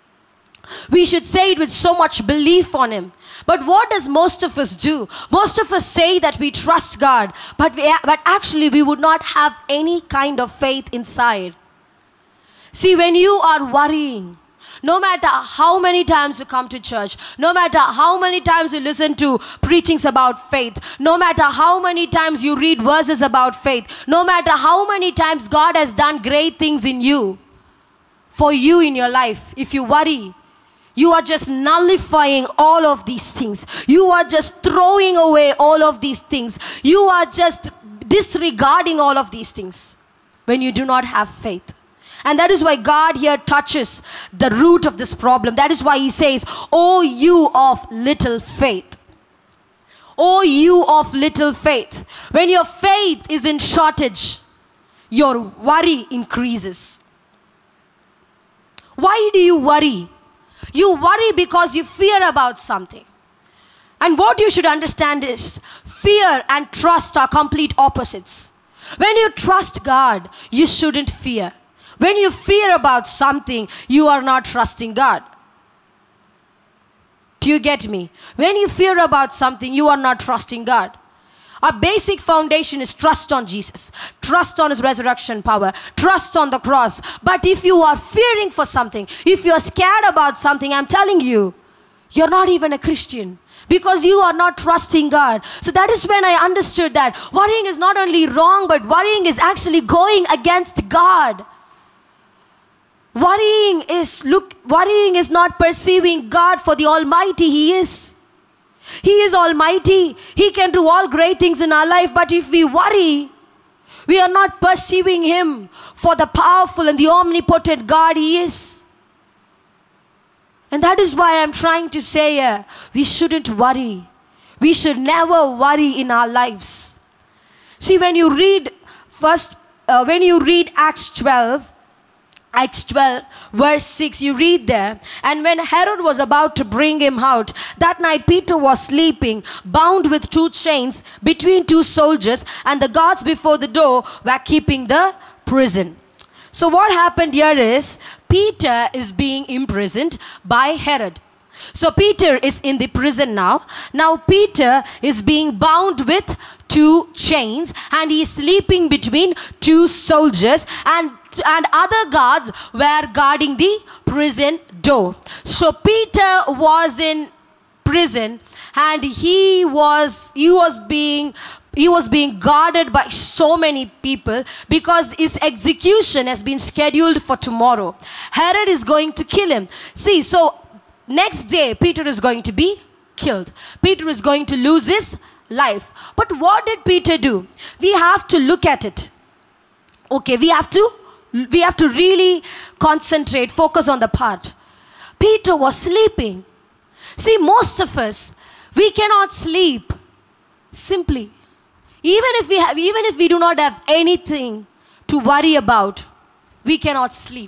Speaker 2: We should say it with so much belief on Him. But what does most of us do? Most of us say that we trust God, but actually we would not have any kind of faith inside. See, when you are worrying, no matter how many times you come to church, no matter how many times you listen to preachings about faith, no matter how many times you read verses about faith, no matter how many times God has done great things in you, for you in your life, if you worry, you are just nullifying all of these things. You are just throwing away all of these things. You are just disregarding all of these things when you do not have faith. And that is why God here touches the root of this problem. That is why He says, "O you of little faith." O you of little faith. When your faith is in shortage, your worry increases. Why do you worry? You worry because you fear about something. And what you should understand is fear and trust are complete opposites. When you trust God, you shouldn't fear. When you fear about something, you are not trusting God. Do you get me? When you fear about something, you are not trusting God. Our basic foundation is trust on Jesus, trust on His resurrection power, trust on the cross. But if you are fearing for something, if you are scared about something, I'm telling you, you're not even a Christian. Because you are not trusting God. So that is when I understood that worrying is not only wrong, but worrying is actually going against God. Worrying is not perceiving God for the Almighty He is. He is Almighty. He can do all great things in our life. But if we worry, we are not perceiving Him for the powerful and the omnipotent God He is. And that is why I'm trying to say we shouldn't worry. We should never worry in our lives. See, when you read Acts 12 verse 6, you read there, and when Herod was about to bring him out, that night Peter was sleeping, bound with 2 chains between 2 soldiers, and the guards before the door were keeping the prison. So what happened here is, Peter is being imprisoned by Herod. So Peter is in the prison now. Now Peter is being bound with 2 chains, and he is sleeping between 2 soldiers, and other guards were guarding the prison door. So Peter was in prison, and he was being guarded by so many people because his execution has been scheduled for tomorrow. Herod is going to kill him. See, so next day Peter is going to be killed. Peter is going to lose his life. But what did Peter do? We have to look at it. Okay, we have to really concentrate, focus on the part. Peter was sleeping. See, most of us, we cannot sleep simply. Even if we do not have anything to worry about, we cannot sleep.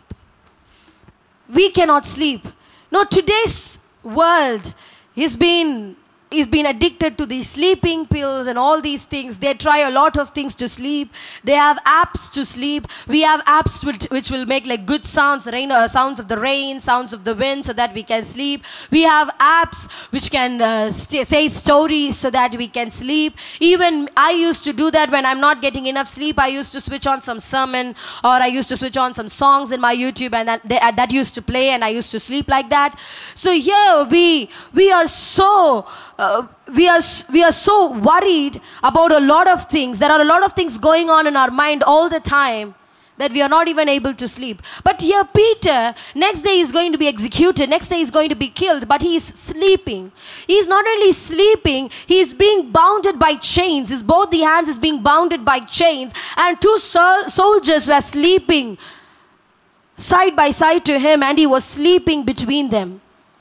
Speaker 2: We cannot sleep. No, today's world is been addicted to these sleeping pills and all these things. They try a lot of things to sleep. They have apps to sleep. We have apps which will make like good sounds, sounds of the rain, sounds of the wind, so that we can sleep. We have apps which can say stories so that we can sleep. Even I used to do that when I'm not getting enough sleep. I used to switch on some sermon, or I used to switch on some songs in my YouTube, and that used to play, and I used to sleep like that. So here we are so we are so worried about a lot of things. There are a lot of things going on in our mind all the time that we are not even able to sleep. But here Peter, next day is going to be executed, next day is going to be killed, but he is sleeping. He is not only sleeping, he is being bounded by chains. His both the hands is being bounded by chains, and 2 soldiers were sleeping side by side to him, and he was sleeping between them.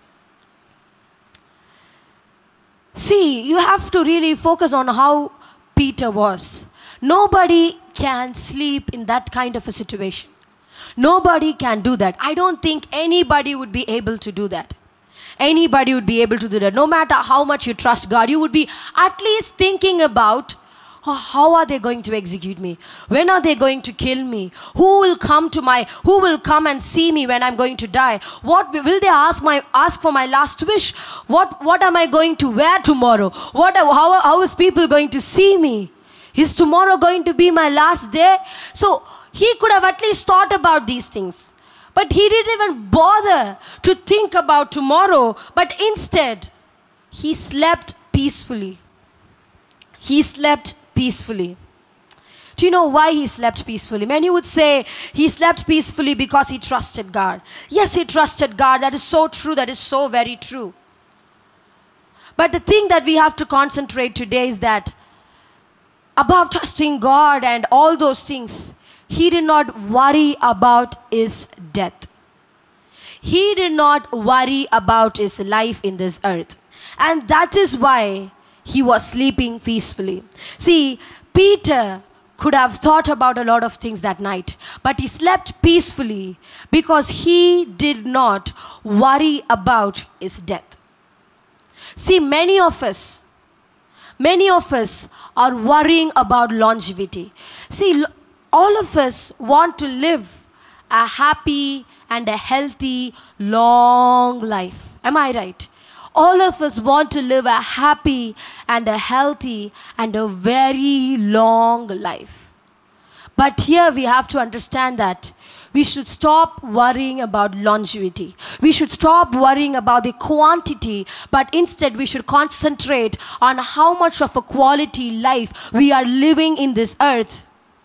Speaker 2: See, you have to really focus on how Peter was. Nobody can sleep in that kind of a situation. Nobody can do that. I don't think anybody would be able to do that. Anybody would be able to do that. No matter how much you trust God, you would be at least thinking about, oh, how are they going to execute me? When are they going to kill me? Who will come and see me when I'm going to die? What will they ask for my last wish? What am I going to wear tomorrow? How is people going to see me? Is tomorrow going to be my last day? So he could have at least thought about these things. But he didn't even bother to think about tomorrow. But instead, he slept peacefully. He slept peacefully. Do you know why he slept peacefully? Many would say he slept peacefully because he trusted God. Yes, he trusted God. That is so true. That is so very true. But the thing that we have to concentrate today is that above trusting God and all those things, he did not worry about his death. He did not worry about his life in this earth. And that is why he was sleeping peacefully. See, Peter could have thought about a lot of things that night, but he slept peacefully because he did not worry about his death. See, many of us are worrying about longevity. See, all of us want to live a happy and a healthy, long life. Am I right? All of us want to live a happy and a healthy and a very long life. But here we have to understand that we should stop worrying about longevity. We should stop worrying about the quantity, but instead we should concentrate on how much of a quality life we are living in this earth.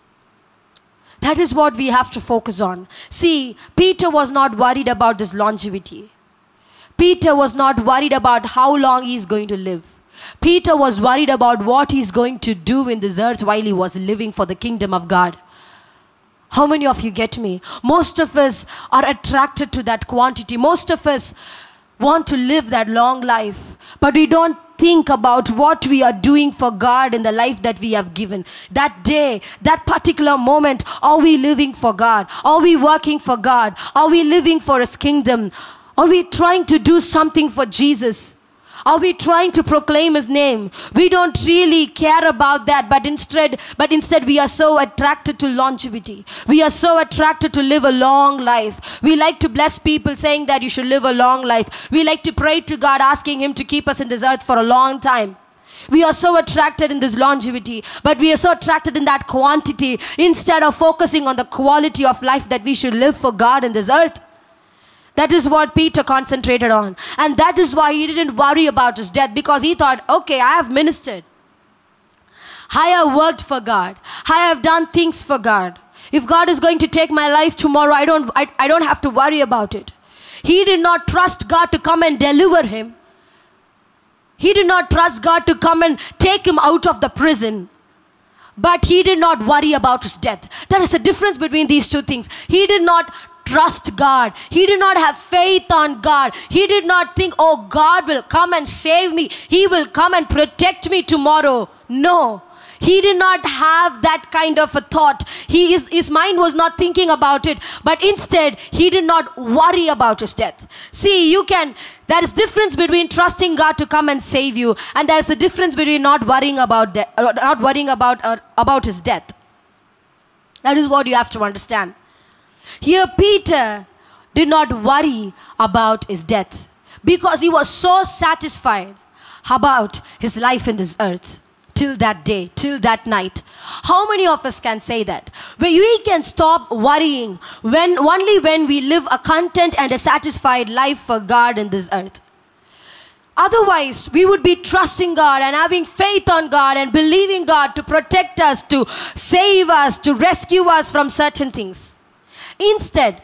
Speaker 2: That is what we have to focus on. See, Peter was not worried about this longevity. Peter was not worried about how long he is going to live. Peter was worried about what he is going to do in this earth while he was living for the kingdom of God. How many of you get me? Most of us are attracted to that quantity. Most of us want to live that long life, but we don't think about what we are doing for God in the life that we have given. That day, that particular moment, are we living for God? Are we working for God? Are we living for His kingdom? Are we trying to do something for Jesus? Are we trying to proclaim His name? We don't really care about that, but instead we are so attracted to longevity. We are so attracted to live a long life. We like to bless people saying that you should live a long life. We like to pray to God asking Him to keep us in this earth for a long time. We are so attracted in this longevity, but we are so attracted in that quantity instead of focusing on the quality of life that we should live for God in this earth. That is what Peter concentrated on. And that is why he didn't worry about his death, because he thought, okay, I have ministered. I have worked for God. I have done things for God. If God is going to take my life tomorrow, I don't have to worry about it. He did not trust God to come and deliver him. He did not trust God to come and take him out of the prison. But he did not worry about his death. There is a difference between these two things. He did not trust God. He did not have faith on God. He did not think, oh, God will come and save me. He will come and protect me tomorrow. No. He did not have that kind of a thought. His mind was not thinking about it. But instead, he did not worry about his death. See, there is difference between trusting God to come and save you, and there is a difference between not worrying about about his death. That is what you have to understand. Here Peter did not worry about his death because he was so satisfied about his life in this earth till that day, till that night. How many of us can say that? We can stop worrying only when we live a content and a satisfied life for God in this earth. Otherwise, we would be trusting God and having faith on God and believing God to protect us, to save us, to rescue us from certain things. Instead,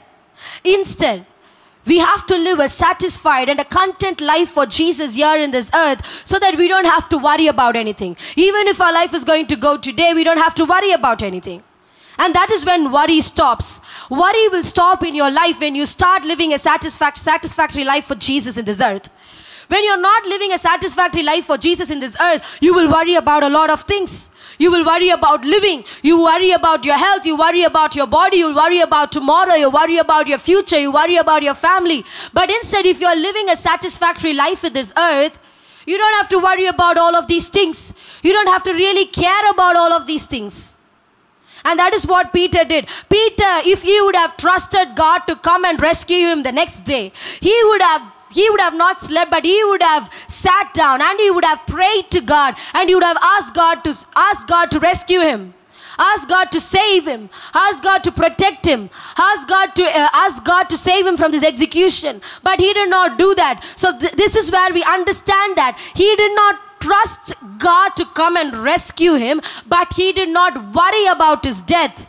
Speaker 2: we have to live a satisfied and a content life for Jesus here in this earth so that we don't have to worry about anything. Even if our life is going to go today, we don't have to worry about anything. And that is when worry stops. Worry will stop in your life when you start living a satisfactory life for Jesus in this earth. When you're not living a satisfactory life for Jesus in this earth, you will worry about a lot of things. You will worry about living. You worry about your health. You worry about your body. You worry about tomorrow. You worry about your future. You worry about your family. But instead, if you're living a satisfactory life in this earth, you don't have to worry about all of these things. You don't have to really care about all of these things. And that is what Peter did. Peter, if he would have trusted God to come and rescue him the next day, he would have not slept, but he would have sat down and he would have prayed to God, and he would have asked God to rescue him, ask God to save him, ask God to protect him, ask God to save him from this execution. But he did not do that. So this is where we understand that he did not trust God to come and rescue him, but he did not worry about his death.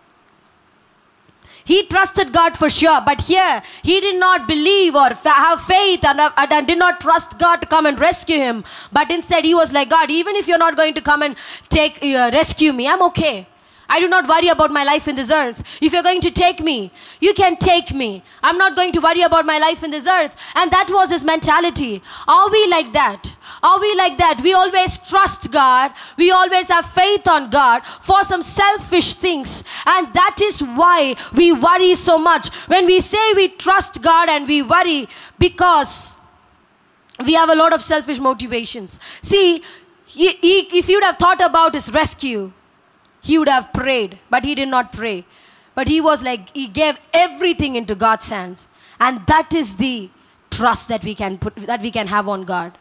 Speaker 2: He trusted God for sure, but here he did not believe or have faith and did not trust God to come and rescue him. But instead he was like, God, even if you're not going to come and rescue me, I'm okay. I do not worry about my life in this earth. If you're going to take me, you can take me. I'm not going to worry about my life in this earth. And that was his mentality. Are we like that? Are we like that? We always trust God. We always have faith on God for some selfish things. And that is why we worry so much. When we say we trust God and we worry because We have a lot of selfish motivations. See, if he would have thought about his rescue, he would have prayed, but he did not pray. But he was like, he gave everything into God's hands. And that is the trust that we can have on God.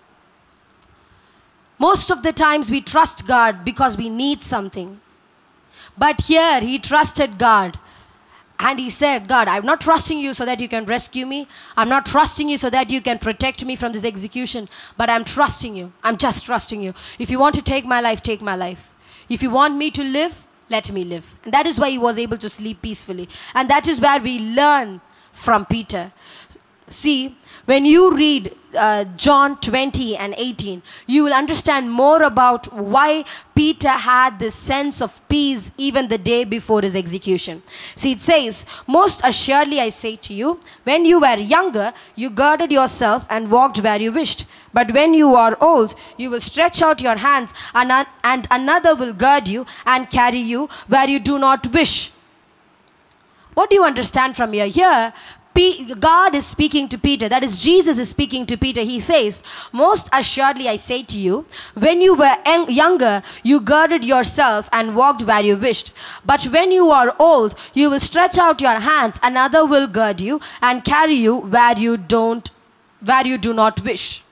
Speaker 2: Most of the times we trust God because we need something. But here he trusted God. And he said, God, I'm not trusting you so that you can rescue me. I'm not trusting you so that you can protect me from this execution. But I'm trusting you. I'm just trusting you. If you want to take my life, take my life. If you want me to live, let me live. And that is why he was able to sleep peacefully. And that is where we learn from Peter. See, when you read John 20 and 18, you will understand more about why Peter had this sense of peace even the day before his execution. See, it says, most assuredly I say to you, when you were younger, you girded yourself and walked where you wished. But when you are old, you will stretch out your hands and another will gird you and carry you where you do not wish. What do you understand from here? Here, God is speaking to Peter. That is, Jesus is speaking to Peter. He says, most assuredly I say to you, when you were younger, you girded yourself and walked where you wished. But when you are old, you will stretch out your hands, another will gird you and carry you where you do not wish.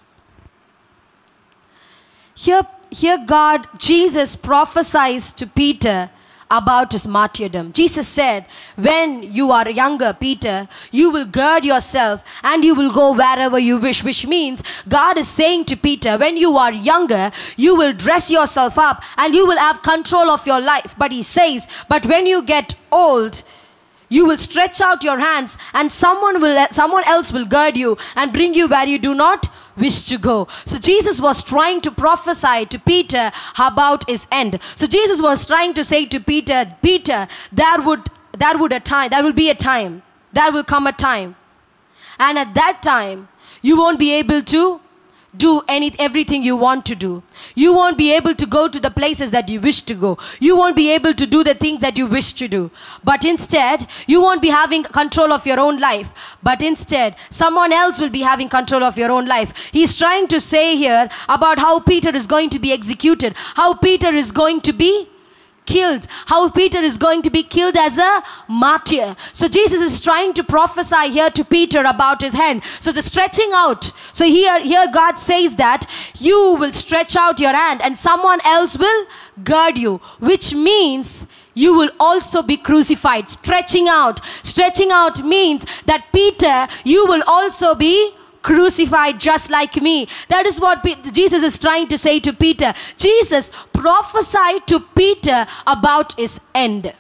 Speaker 2: Here Jesus prophesies to Peter about his martyrdom. Jesus said, when you are younger, Peter, you will gird yourself and you will go wherever you wish, which means God is saying to Peter, when you are younger, you will dress yourself up and you will have control of your life. But he says, but when you get old, you will stretch out your hands and someone else will gird you and bring you where you do not wish to go. So Jesus was trying to prophesy to Peter about his end. So Jesus was trying to say to Peter, Peter, there will be a time, there will come a time. And at that time, you won't be able to do everything you want to do. You won't be able to go to the places that you wish to go. You won't be able to do the things that you wish to do. But instead, you won't be having control of your own life. But instead, someone else will be having control of your own life. He's trying to say here about how Peter is going to be executed, how Peter is going to be killed, how Peter is going to be killed as a martyr. So Jesus is trying to prophesy here to Peter about his hand. So the stretching out. So here God says that you will stretch out your hand and someone else will gird you, which means you will also be crucified. Stretching out means that Peter, you will also be crucified just like me. That is what Jesus is trying to say to Peter. Jesus prophesied to Peter about his end.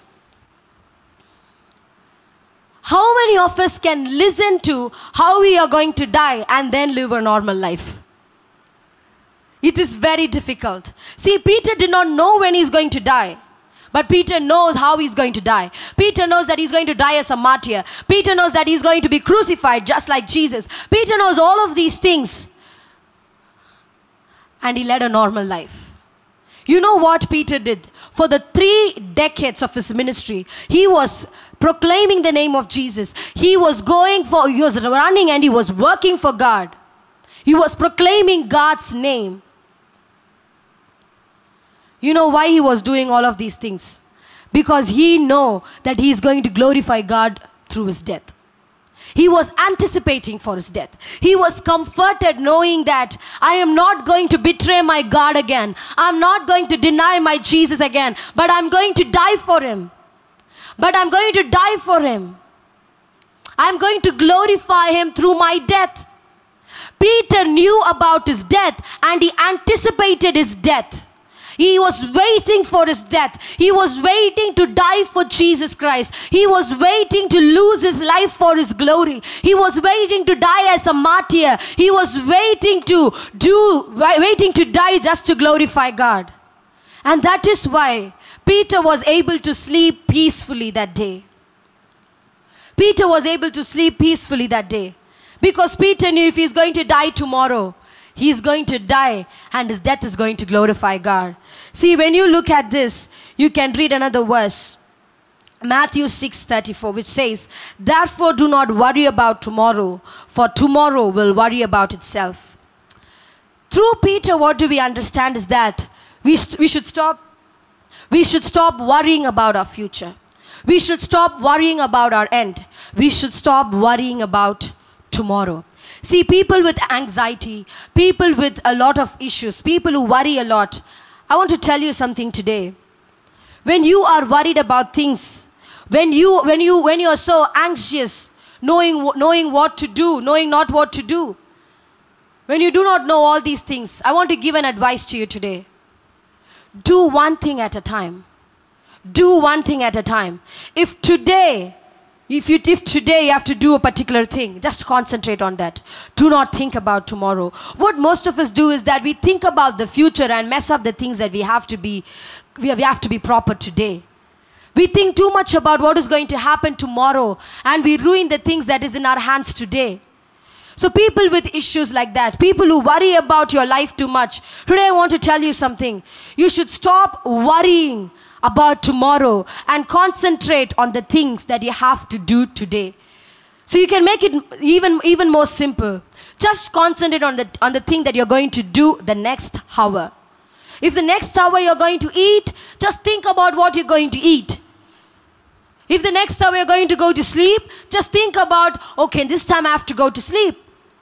Speaker 2: How many of us can listen to how we are going to die and then live a normal life? It is very difficult. See, Peter did not know when he's going to die. But Peter knows how he's going to die. Peter knows that he's going to die as a martyr. Peter knows that he's going to be crucified just like Jesus. Peter knows all of these things. And he led a normal life. You know what Peter did? For the 3 decades of his ministry, he was proclaiming the name of Jesus. He was running and he was working for God. He was proclaiming God's name. You know why he was doing all of these things? Because he knew that he is going to glorify God through his death. He was anticipating for his death. He was comforted knowing that I am not going to betray my God again. I'm not going to deny my Jesus again. But I'm going to die for him. I'm going to glorify him through my death. Peter knew about his death and he anticipated his death. He was waiting for his death. He was waiting to die for Jesus Christ. He was waiting to lose his life for his glory. He was waiting to die as a martyr. He was waiting to die just to glorify God. And that is why Peter was able to sleep peacefully that day. Peter was able to sleep peacefully that day. Because Peter knew if he's going to die tomorrow, he's going to die and his death is going to glorify God. See, when you look at this, you can read another verse. Matthew 6:34, which says, therefore do not worry about tomorrow, for tomorrow will worry about itself. Through Peter, what do we understand is that we should stop worrying about our future. We should stop worrying about our end. We should stop worrying about tomorrow. See, people with anxiety, people with a lot of issues, people who worry a lot, I want to tell you something today. When you are worried about things, when you are so anxious, knowing what to do, knowing not what to do, when you do not know all these things, I want to give an advice to you today. Do one thing at a time. Do one thing at a time. If today you have to do a particular thing, just concentrate on that. Do not think about tomorrow. What most of us do is that we think about the future and mess up the things that we have to be proper today. We think too much about what is going to happen tomorrow, and we ruin the things that is in our hands today. So people with issues like that, people who worry about your life too much, today I want to tell you something. You should stop worrying about tomorrow and concentrate on the things that you have to do today. So you can make it even more simple. Just concentrate on the thing that you're going to do the next hour. If the next hour you're going to eat, just think about what you're going to eat. If the next hour you're going to go to sleep, just think about, okay, this time I have to go to sleep.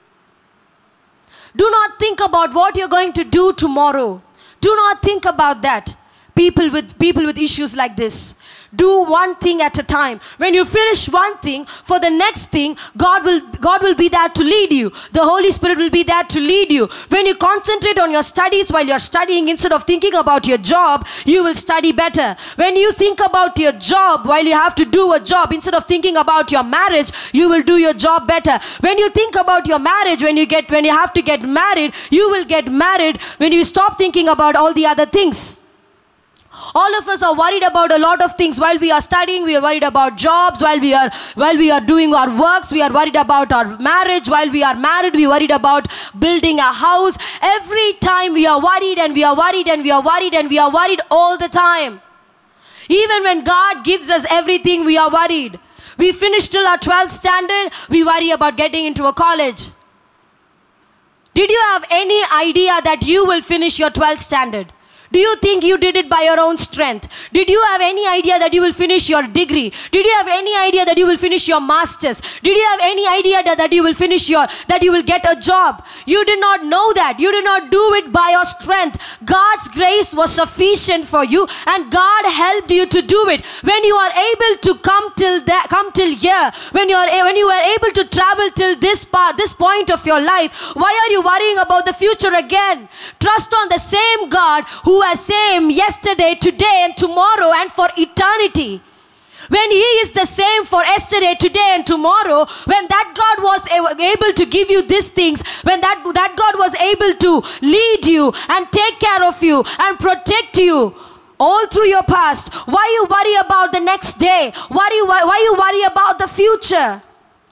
Speaker 2: Do not think about what you're going to do tomorrow. Do not think about that. People with issues like this. Do one thing at a time. When you finish one thing, for the next thing, God will be there to lead you. The Holy Spirit will be there to lead you. When you concentrate on your studies while you're studying, instead of thinking about your job, you will study better. When you think about your job while you have to do a job, instead of thinking about your marriage, you will do your job better. When you think about your marriage, when you have to get married, you will get married when you stop thinking about all the other things. All of us are worried about a lot of things. While we are studying, we are worried about jobs. While we are doing our works, we are worried about our marriage. While we are married, we are worried about building a house. Every time we are worried and we are worried and we are worried and we are worried all the time. Even when God gives us everything, we are worried. We finish till our 12th standard, we worry about getting into a college. Did you have any idea that you will finish your 12th standard? Do you think you did it by your own strength? Did you have any idea that you will finish your degree? Did you have any idea that you will finish your master's? Did you have any idea that you will that you will get a job? You did not know that. You did not do it by your strength. God's grace was sufficient for you, and God helped you to do it. When you are able to come till here, when you are able to travel till this point of your life, why are you worrying about the future again? Trust on the same God who are same yesterday, today and tomorrow and for eternity. When He is the same for yesterday, today and tomorrow, when that God was able to give you these things, when that God was able to lead you and take care of you and protect you all through your past, why you worry about the next day? Why you worry about the future?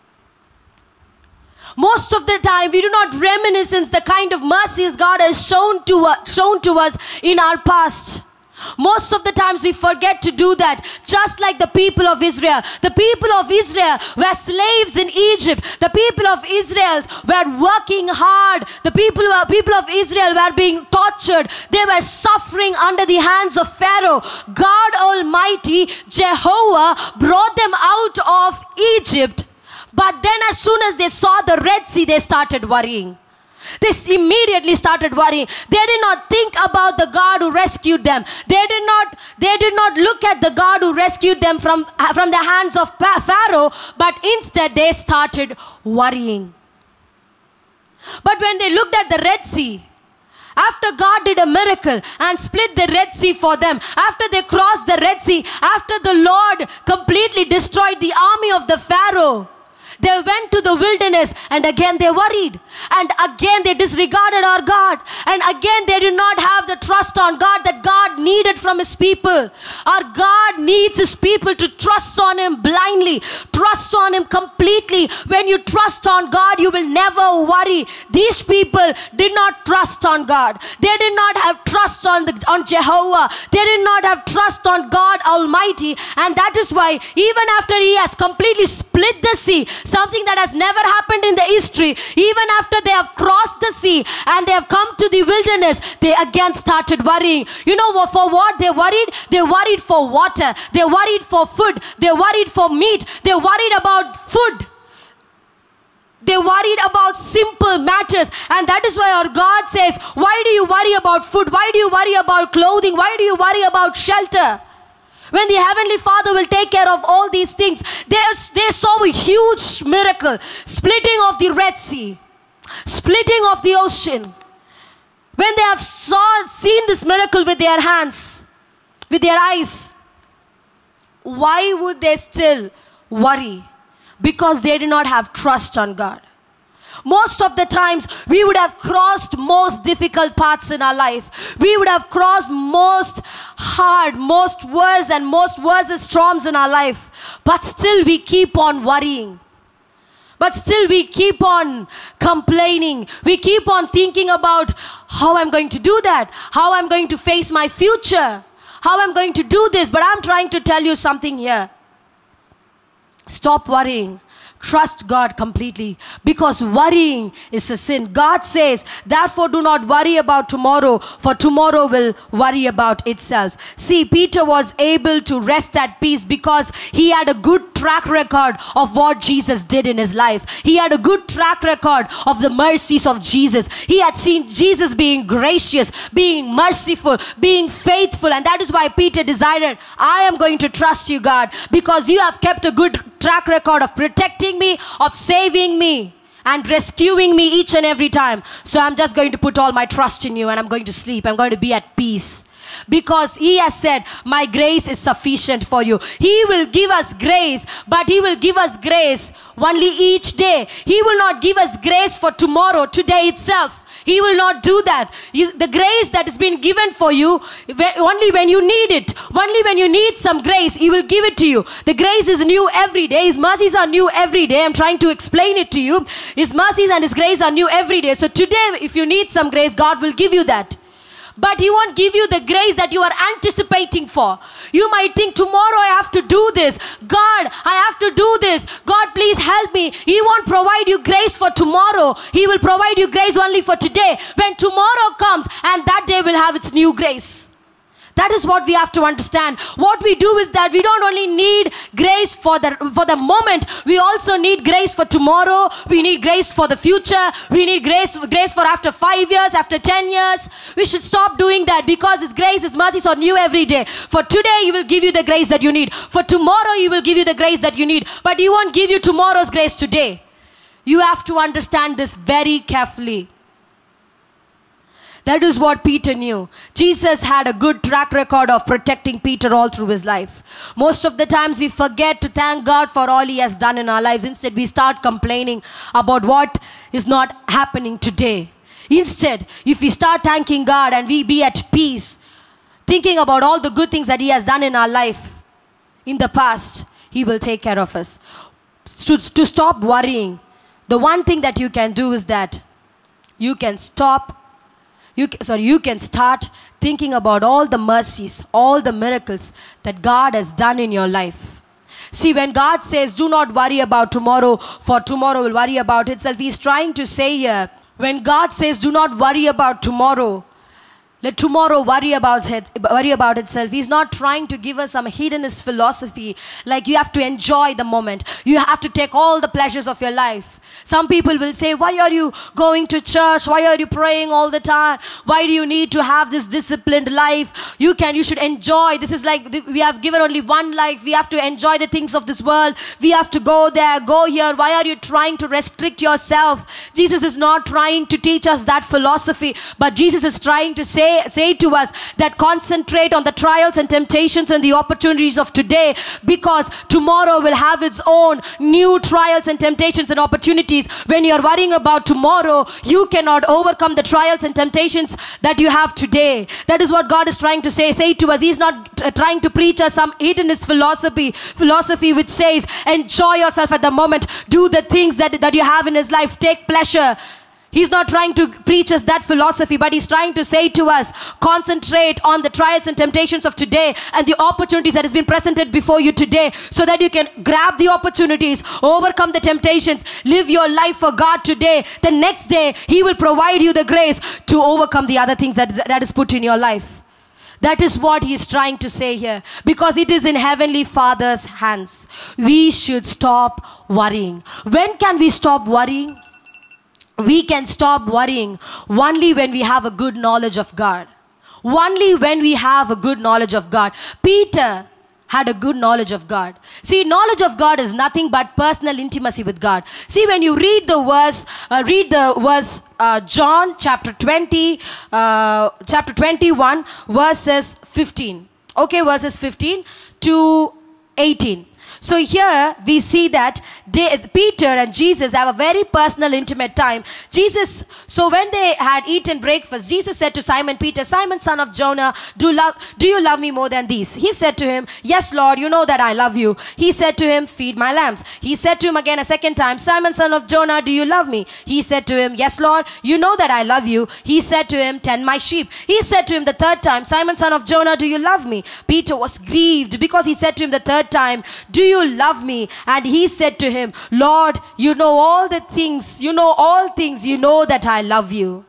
Speaker 2: Most of the time, we do not reminisce the kind of mercies God has shown to us in our past. Most of the times we forget to do that, just like the people of Israel. The people of Israel were slaves in Egypt. The people of Israel were working hard. The people of Israel were being tortured. They were suffering under the hands of Pharaoh. God Almighty, Jehovah, brought them out of Egypt. But then as soon as they saw the Red Sea, they started worrying. They immediately started worrying. They did not think about the God who rescued them. They did not look at the God who rescued them from the hands of Pharaoh, but instead they started worrying. But when they looked at the Red Sea, after God did a miracle and split the Red Sea for them, after they crossed the Red Sea, after the Lord completely destroyed the army of the Pharaoh, they went to the wilderness and again they worried. And again they disregarded our God. And again they did not have the trust on God that God needed from his people. Our God needs his people to trust on him blindly, trust on him completely. When you trust on God, you will never worry. These people did not trust on God. They did not have trust on Jehovah. They did not have trust on God Almighty. And that is why even after he has completely split the sea, something that has never happened in the history, even after they have crossed the sea and they have come to the wilderness, they again started worrying. You know for what they worried? They worried for water. They worried for food. They worried for meat. They worried about food. They worried about simple matters. And that is why our God says, why do you worry about food? Why do you worry about clothing? Why do you worry about shelter? When the Heavenly Father will take care of all these things. They saw a huge miracle. Splitting of the Red Sea. Splitting of the ocean. When they have seen this miracle with their hands, with their eyes, why would they still worry? Because they did not have trust on God. Most of the times, we would have crossed most difficult paths in our life. We would have crossed most hard, most worse and most worst storms in our life. But still we keep on worrying. But still we keep on complaining. We keep on thinking about how I'm going to do that. How I'm going to face my future. How I'm going to do this. But I'm trying to tell you something here. Stop worrying. Trust God completely, because worrying is a sin. God says, therefore do not worry about tomorrow, for tomorrow will worry about itself. See, Peter was able to rest at peace because he had a good track record of what Jesus did in his life. He had a good track record of the mercies of Jesus. He had seen Jesus being gracious, being merciful, being faithful. And that is why Peter decided, I am going to trust you, God, because you have kept a good track record of protecting me, of saving me and rescuing me each and every time. So I'm just going to put all my trust in you and I'm going to sleep. I'm going to be at peace. Because he has said, my grace is sufficient for you. He will give us grace, but he will give us grace only each day. He will not give us grace for tomorrow, today itself. He will not do that. The grace that has been given for you, only when you need it, only when you need some grace, he will give it to you. The grace is new every day. His mercies are new every day. I'm trying to explain it to you. His mercies and his grace are new every day. So today, if you need some grace, God will give you that. But he won't give you the grace that you are anticipating for. You might think, tomorrow I have to do this. God, I have to do this. God, please help me. He won't provide you grace for tomorrow. He will provide you grace only for today. When tomorrow comes, and that day will have its new grace. That is what we have to understand. What we do is that we don't only need grace for the moment. We also need grace for tomorrow. We need grace for the future. We need grace for after 5 years, after 10 years. We should stop doing that, because His grace, His mercies are new every day. For today, He will give you the grace that you need. For tomorrow, He will give you the grace that you need. But He won't give you tomorrow's grace today. You have to understand this very carefully. That is what Peter knew. Jesus had a good track record of protecting Peter all through his life. Most of the times we forget to thank God for all He has done in our lives. Instead, we start complaining about what is not happening today. Instead, if we start thanking God and we be at peace, thinking about all the good things that He has done in our life in the past, He will take care of us. To stop worrying, the one thing that you can do is that you can start thinking about all the mercies, all the miracles that God has done in your life. See, when God says, do not worry about tomorrow, for tomorrow will worry about itself, He's trying to say here, when God says, do not worry about tomorrow, let tomorrow worry about itself. He's not trying to give us some hedonist philosophy, like you have to enjoy the moment. You have to take all the pleasures of your life. Some people will say, why are you going to church? Why are you praying all the time? Why do you need to have this disciplined life? You should enjoy. This is like, we have given only one life. We have to enjoy the things of this world. We have to go there, go here. Why are you trying to restrict yourself? Jesus is not trying to teach us that philosophy, but Jesus is trying to say say to us that concentrate on the trials and temptations and the opportunities of today, because tomorrow will have its own new trials and temptations and opportunities. When you are worrying about tomorrow, you cannot overcome the trials and temptations that you have today. That is what God is trying to say to us. He's not trying to preach us some hedonist philosophy which says enjoy yourself at the moment, do the things that you have in his life, take pleasure. He's not trying to preach us that philosophy, but he's trying to say to us, concentrate on the trials and temptations of today and the opportunities that has been presented before you today, so that you can grab the opportunities, overcome the temptations, live your life for God today. The next day, he will provide you the grace to overcome the other things that is put in your life. That is what he is trying to say here, because it is in Heavenly Father's hands. We should stop worrying. When can we stop worrying? We can stop worrying only when we have a good knowledge of God. Only when we have a good knowledge of God. Peter had a good knowledge of God. See, knowledge of God is nothing but personal intimacy with God. See, when you read the verse, John chapter 21, verses 15. Okay, verses 15 to 18. So here we see that Peter and Jesus have a very personal, intimate time. So when they had eaten breakfast, Jesus said to Simon Peter, Simon, son of Jonah, do you love me more than these? He said to him, yes, Lord, you know that I love you. He said to him, feed my lambs. He said to him again a second time, Simon, son of Jonah, do you love me? He said to him, yes, Lord, you know that I love you. He said to him, tend my sheep. He said to him the third time, Simon, son of Jonah, do you love me? Peter was grieved because he said to him the third time, do you love me? And he said to him, Lord, you know all the things, you know all things, you know that I love you.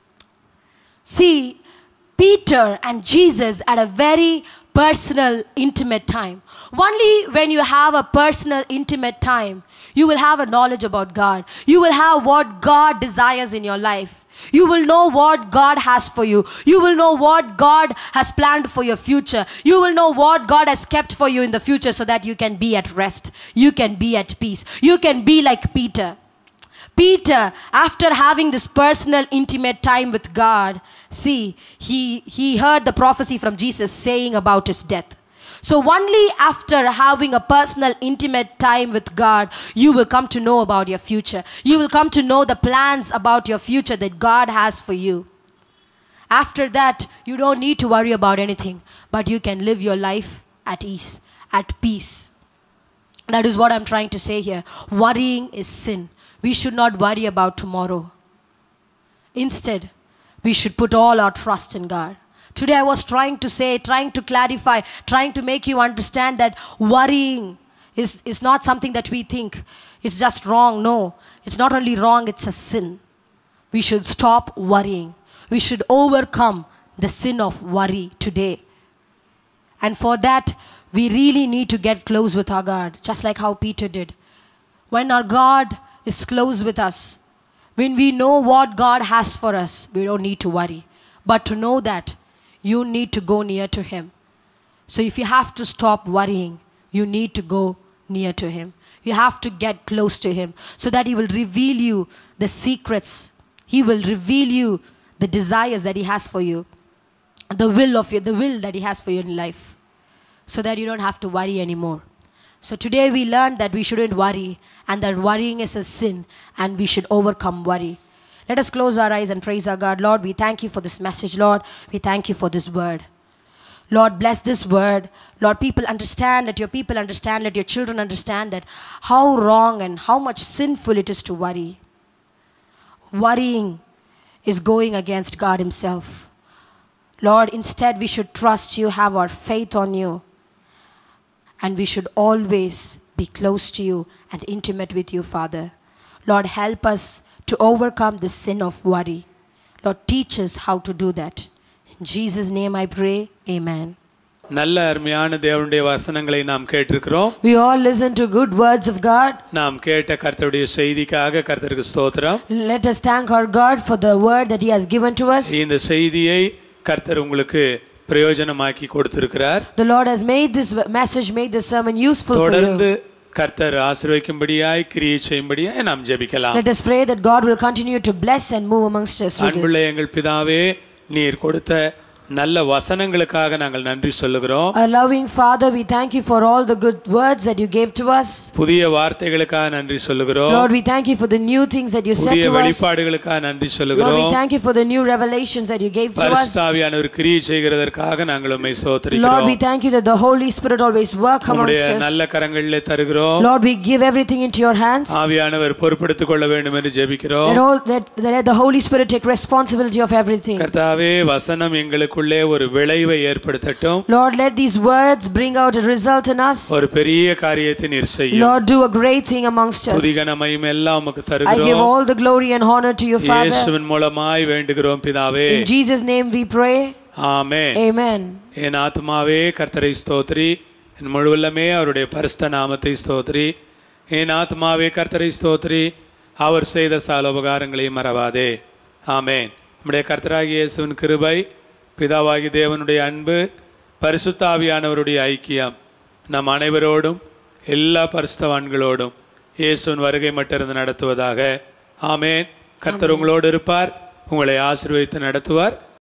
Speaker 2: See, Peter and Jesus had a very personal, intimate time. Only when you have a personal, intimate time, you will have a knowledge about God. You will have what God desires in your life. You will know what God has for you. You will know what God has planned for your future. You will know what God has kept for you in the future, so that you can be at rest. You can be at peace. You can be like Peter. Peter, after having this personal, intimate time with God, see, he heard the prophecy from Jesus saying about his death. So only after having a personal, intimate time with God, you will come to know about your future. You will come to know the plans about your future that God has for you. After that, you don't need to worry about anything, but you can live your life at ease, at peace. That is what I'm trying to say here. Worrying is sin. We should not worry about tomorrow. Instead, we should put all our trust in God. Today I was trying to clarify, trying to make you understand that worrying is not something that we think is just wrong. No, it's not only wrong, it's a sin. We should stop worrying. We should overcome the sin of worry today. And for that, we really need to get close with our God, just like how Peter did. When our God is close with us, when we know what God has for us, we don't need to worry. But to know that, you need to go near to him. So if you have to stop worrying, you need to go near to him. You have to get close to him, so that he will reveal you the secrets. He will reveal you the desires that he has for you, the will that he has for you in life, so that you don't have to worry anymore. So today we learned that we shouldn't worry, and that worrying is a sin, and we should overcome worry. Let us close our eyes and praise our God. Lord, we thank you for this message. Lord, we thank you for this word. Lord, bless this word. Lord, people understand, let your people understand, let your children understand that how wrong and how much sinful it is to worry. Worrying is going against God himself. Lord, instead we should trust you, have our faith on you, and we should always be close to you and intimate with you, Father. Lord, help us to overcome the sin of worry. Lord, teach us how to do that. In Jesus' name I pray, amen.
Speaker 1: நல்ல அருமையான தேவனுடைய வசனங்களை நாம் கேட்டிருக்கிறோம்.
Speaker 2: We all listen to good words of God.
Speaker 1: நாம் கேட்ட கர்த்தருடைய செய்திக்காக கர்த்தருக்கு ஸ்தோத்திரம்.
Speaker 2: Let us thank our God for the word that he has given to us.
Speaker 1: இந்த செய்தியை கர்த்தர் உங்களுக்கு பிரயோஜனமாக்கி கொடுத்திருக்கிறார்.
Speaker 2: The Lord has made this message, made this sermon useful for
Speaker 1: தொடர்ந்து
Speaker 2: you.
Speaker 1: கர்த்தர் ஆசீர்வதிக்கும்படியாய் கிரியை செய்யும்படியாய் நாம் ஜெபிக்கலாம்.
Speaker 2: Let us pray that God will continue to bless and move amongst us with
Speaker 1: அன்புள்ள
Speaker 2: this.
Speaker 1: எங்கள் பிதாவே, நீர் கொடுத்த நல்ல வசனங்களுக்காக நாங்கள் நன்றி சொல்லுகிறோம்.
Speaker 2: Our loving Father, we thank you for all the good words that you gave to us.
Speaker 1: புதிய வார்த்தைகளுக்காக நன்றி சொல்லுகிறோம்.
Speaker 2: Lord, we thank you for the new things that you said
Speaker 1: புதிய
Speaker 2: to us.
Speaker 1: வெளிப்பாடுகளுக்காக நன்றி
Speaker 2: Lord, we
Speaker 1: சொல்லுகிறோம்.
Speaker 2: thank you for the new revelations that you gave to us.
Speaker 1: பரிசுத்த ஆவியானவர் கிரியை செய்கிறதற்காக நாங்கள் உம்மை
Speaker 2: Lord,
Speaker 1: ஸ்தோத்திரிக்கிறோம்.
Speaker 2: we thank you that the Holy Spirit always work amongst
Speaker 1: உம்முடைய
Speaker 2: us.
Speaker 1: நல்ல கரங்களிலே தருகிறோம்.
Speaker 2: Lord, we give everything into your hands.
Speaker 1: ஆவியானவர் பொறுப்பெடுத்துக் கொள்ள வேண்டும் என்று ஜெபிக்கிறோம்.
Speaker 2: Let the Holy Spirit take responsibility of everything.
Speaker 1: கர்த்தாவே, வசனம் எங்களுக்குள்ளே ஒரு விளைவை ஏற்படுத்தட்டும்.
Speaker 2: Lord, let these words bring out a result in us.
Speaker 1: ஒரு பெரிய காரியத்தை நீர் செய்யும்.
Speaker 2: Lord, do a great thing amongst us.
Speaker 1: துதி கன மகிமை எல்லாம் உமக்கு
Speaker 2: I give
Speaker 1: தருகிறோம்.
Speaker 2: all the glory and honor to you, Father.
Speaker 1: இயேசுவின் மூலமாய் வேண்டுகிறோம் பிதாவே.
Speaker 2: In Jesus' name we pray.
Speaker 1: Amen.
Speaker 2: Amen.
Speaker 1: என் ஆத்மாவே கர்த்தரை ஸ்தோத்திரி, என் முழுவல்லமே அவருடைய பரிசுத்த நாமத்தை ஸ்தோத்திரி. என் ஆத்மாவே கர்த்தரை ஸ்தோத்திரி, அவர் செய்த சகல உபகாரங்களையும் மறவாதே. ஆமென். நம்முடைய கர்த்தராகிய இயேசுவின் கிருபை, பிதாவாகிய தேவனுடைய அன்பு, பரிசுத்த ஆவியானவருடைய ஐக்கியம் நம் அனைவரோடும் எல்லா பரிசுத்தவான்களோடும் இயேசுவின் வருகை மட்டிருந்து நடத்துவதாக. ஆமென். கர்த்தர் உங்களோடு இருப்பார், உங்களை ஆசீர்வதித்து நடத்துவார்.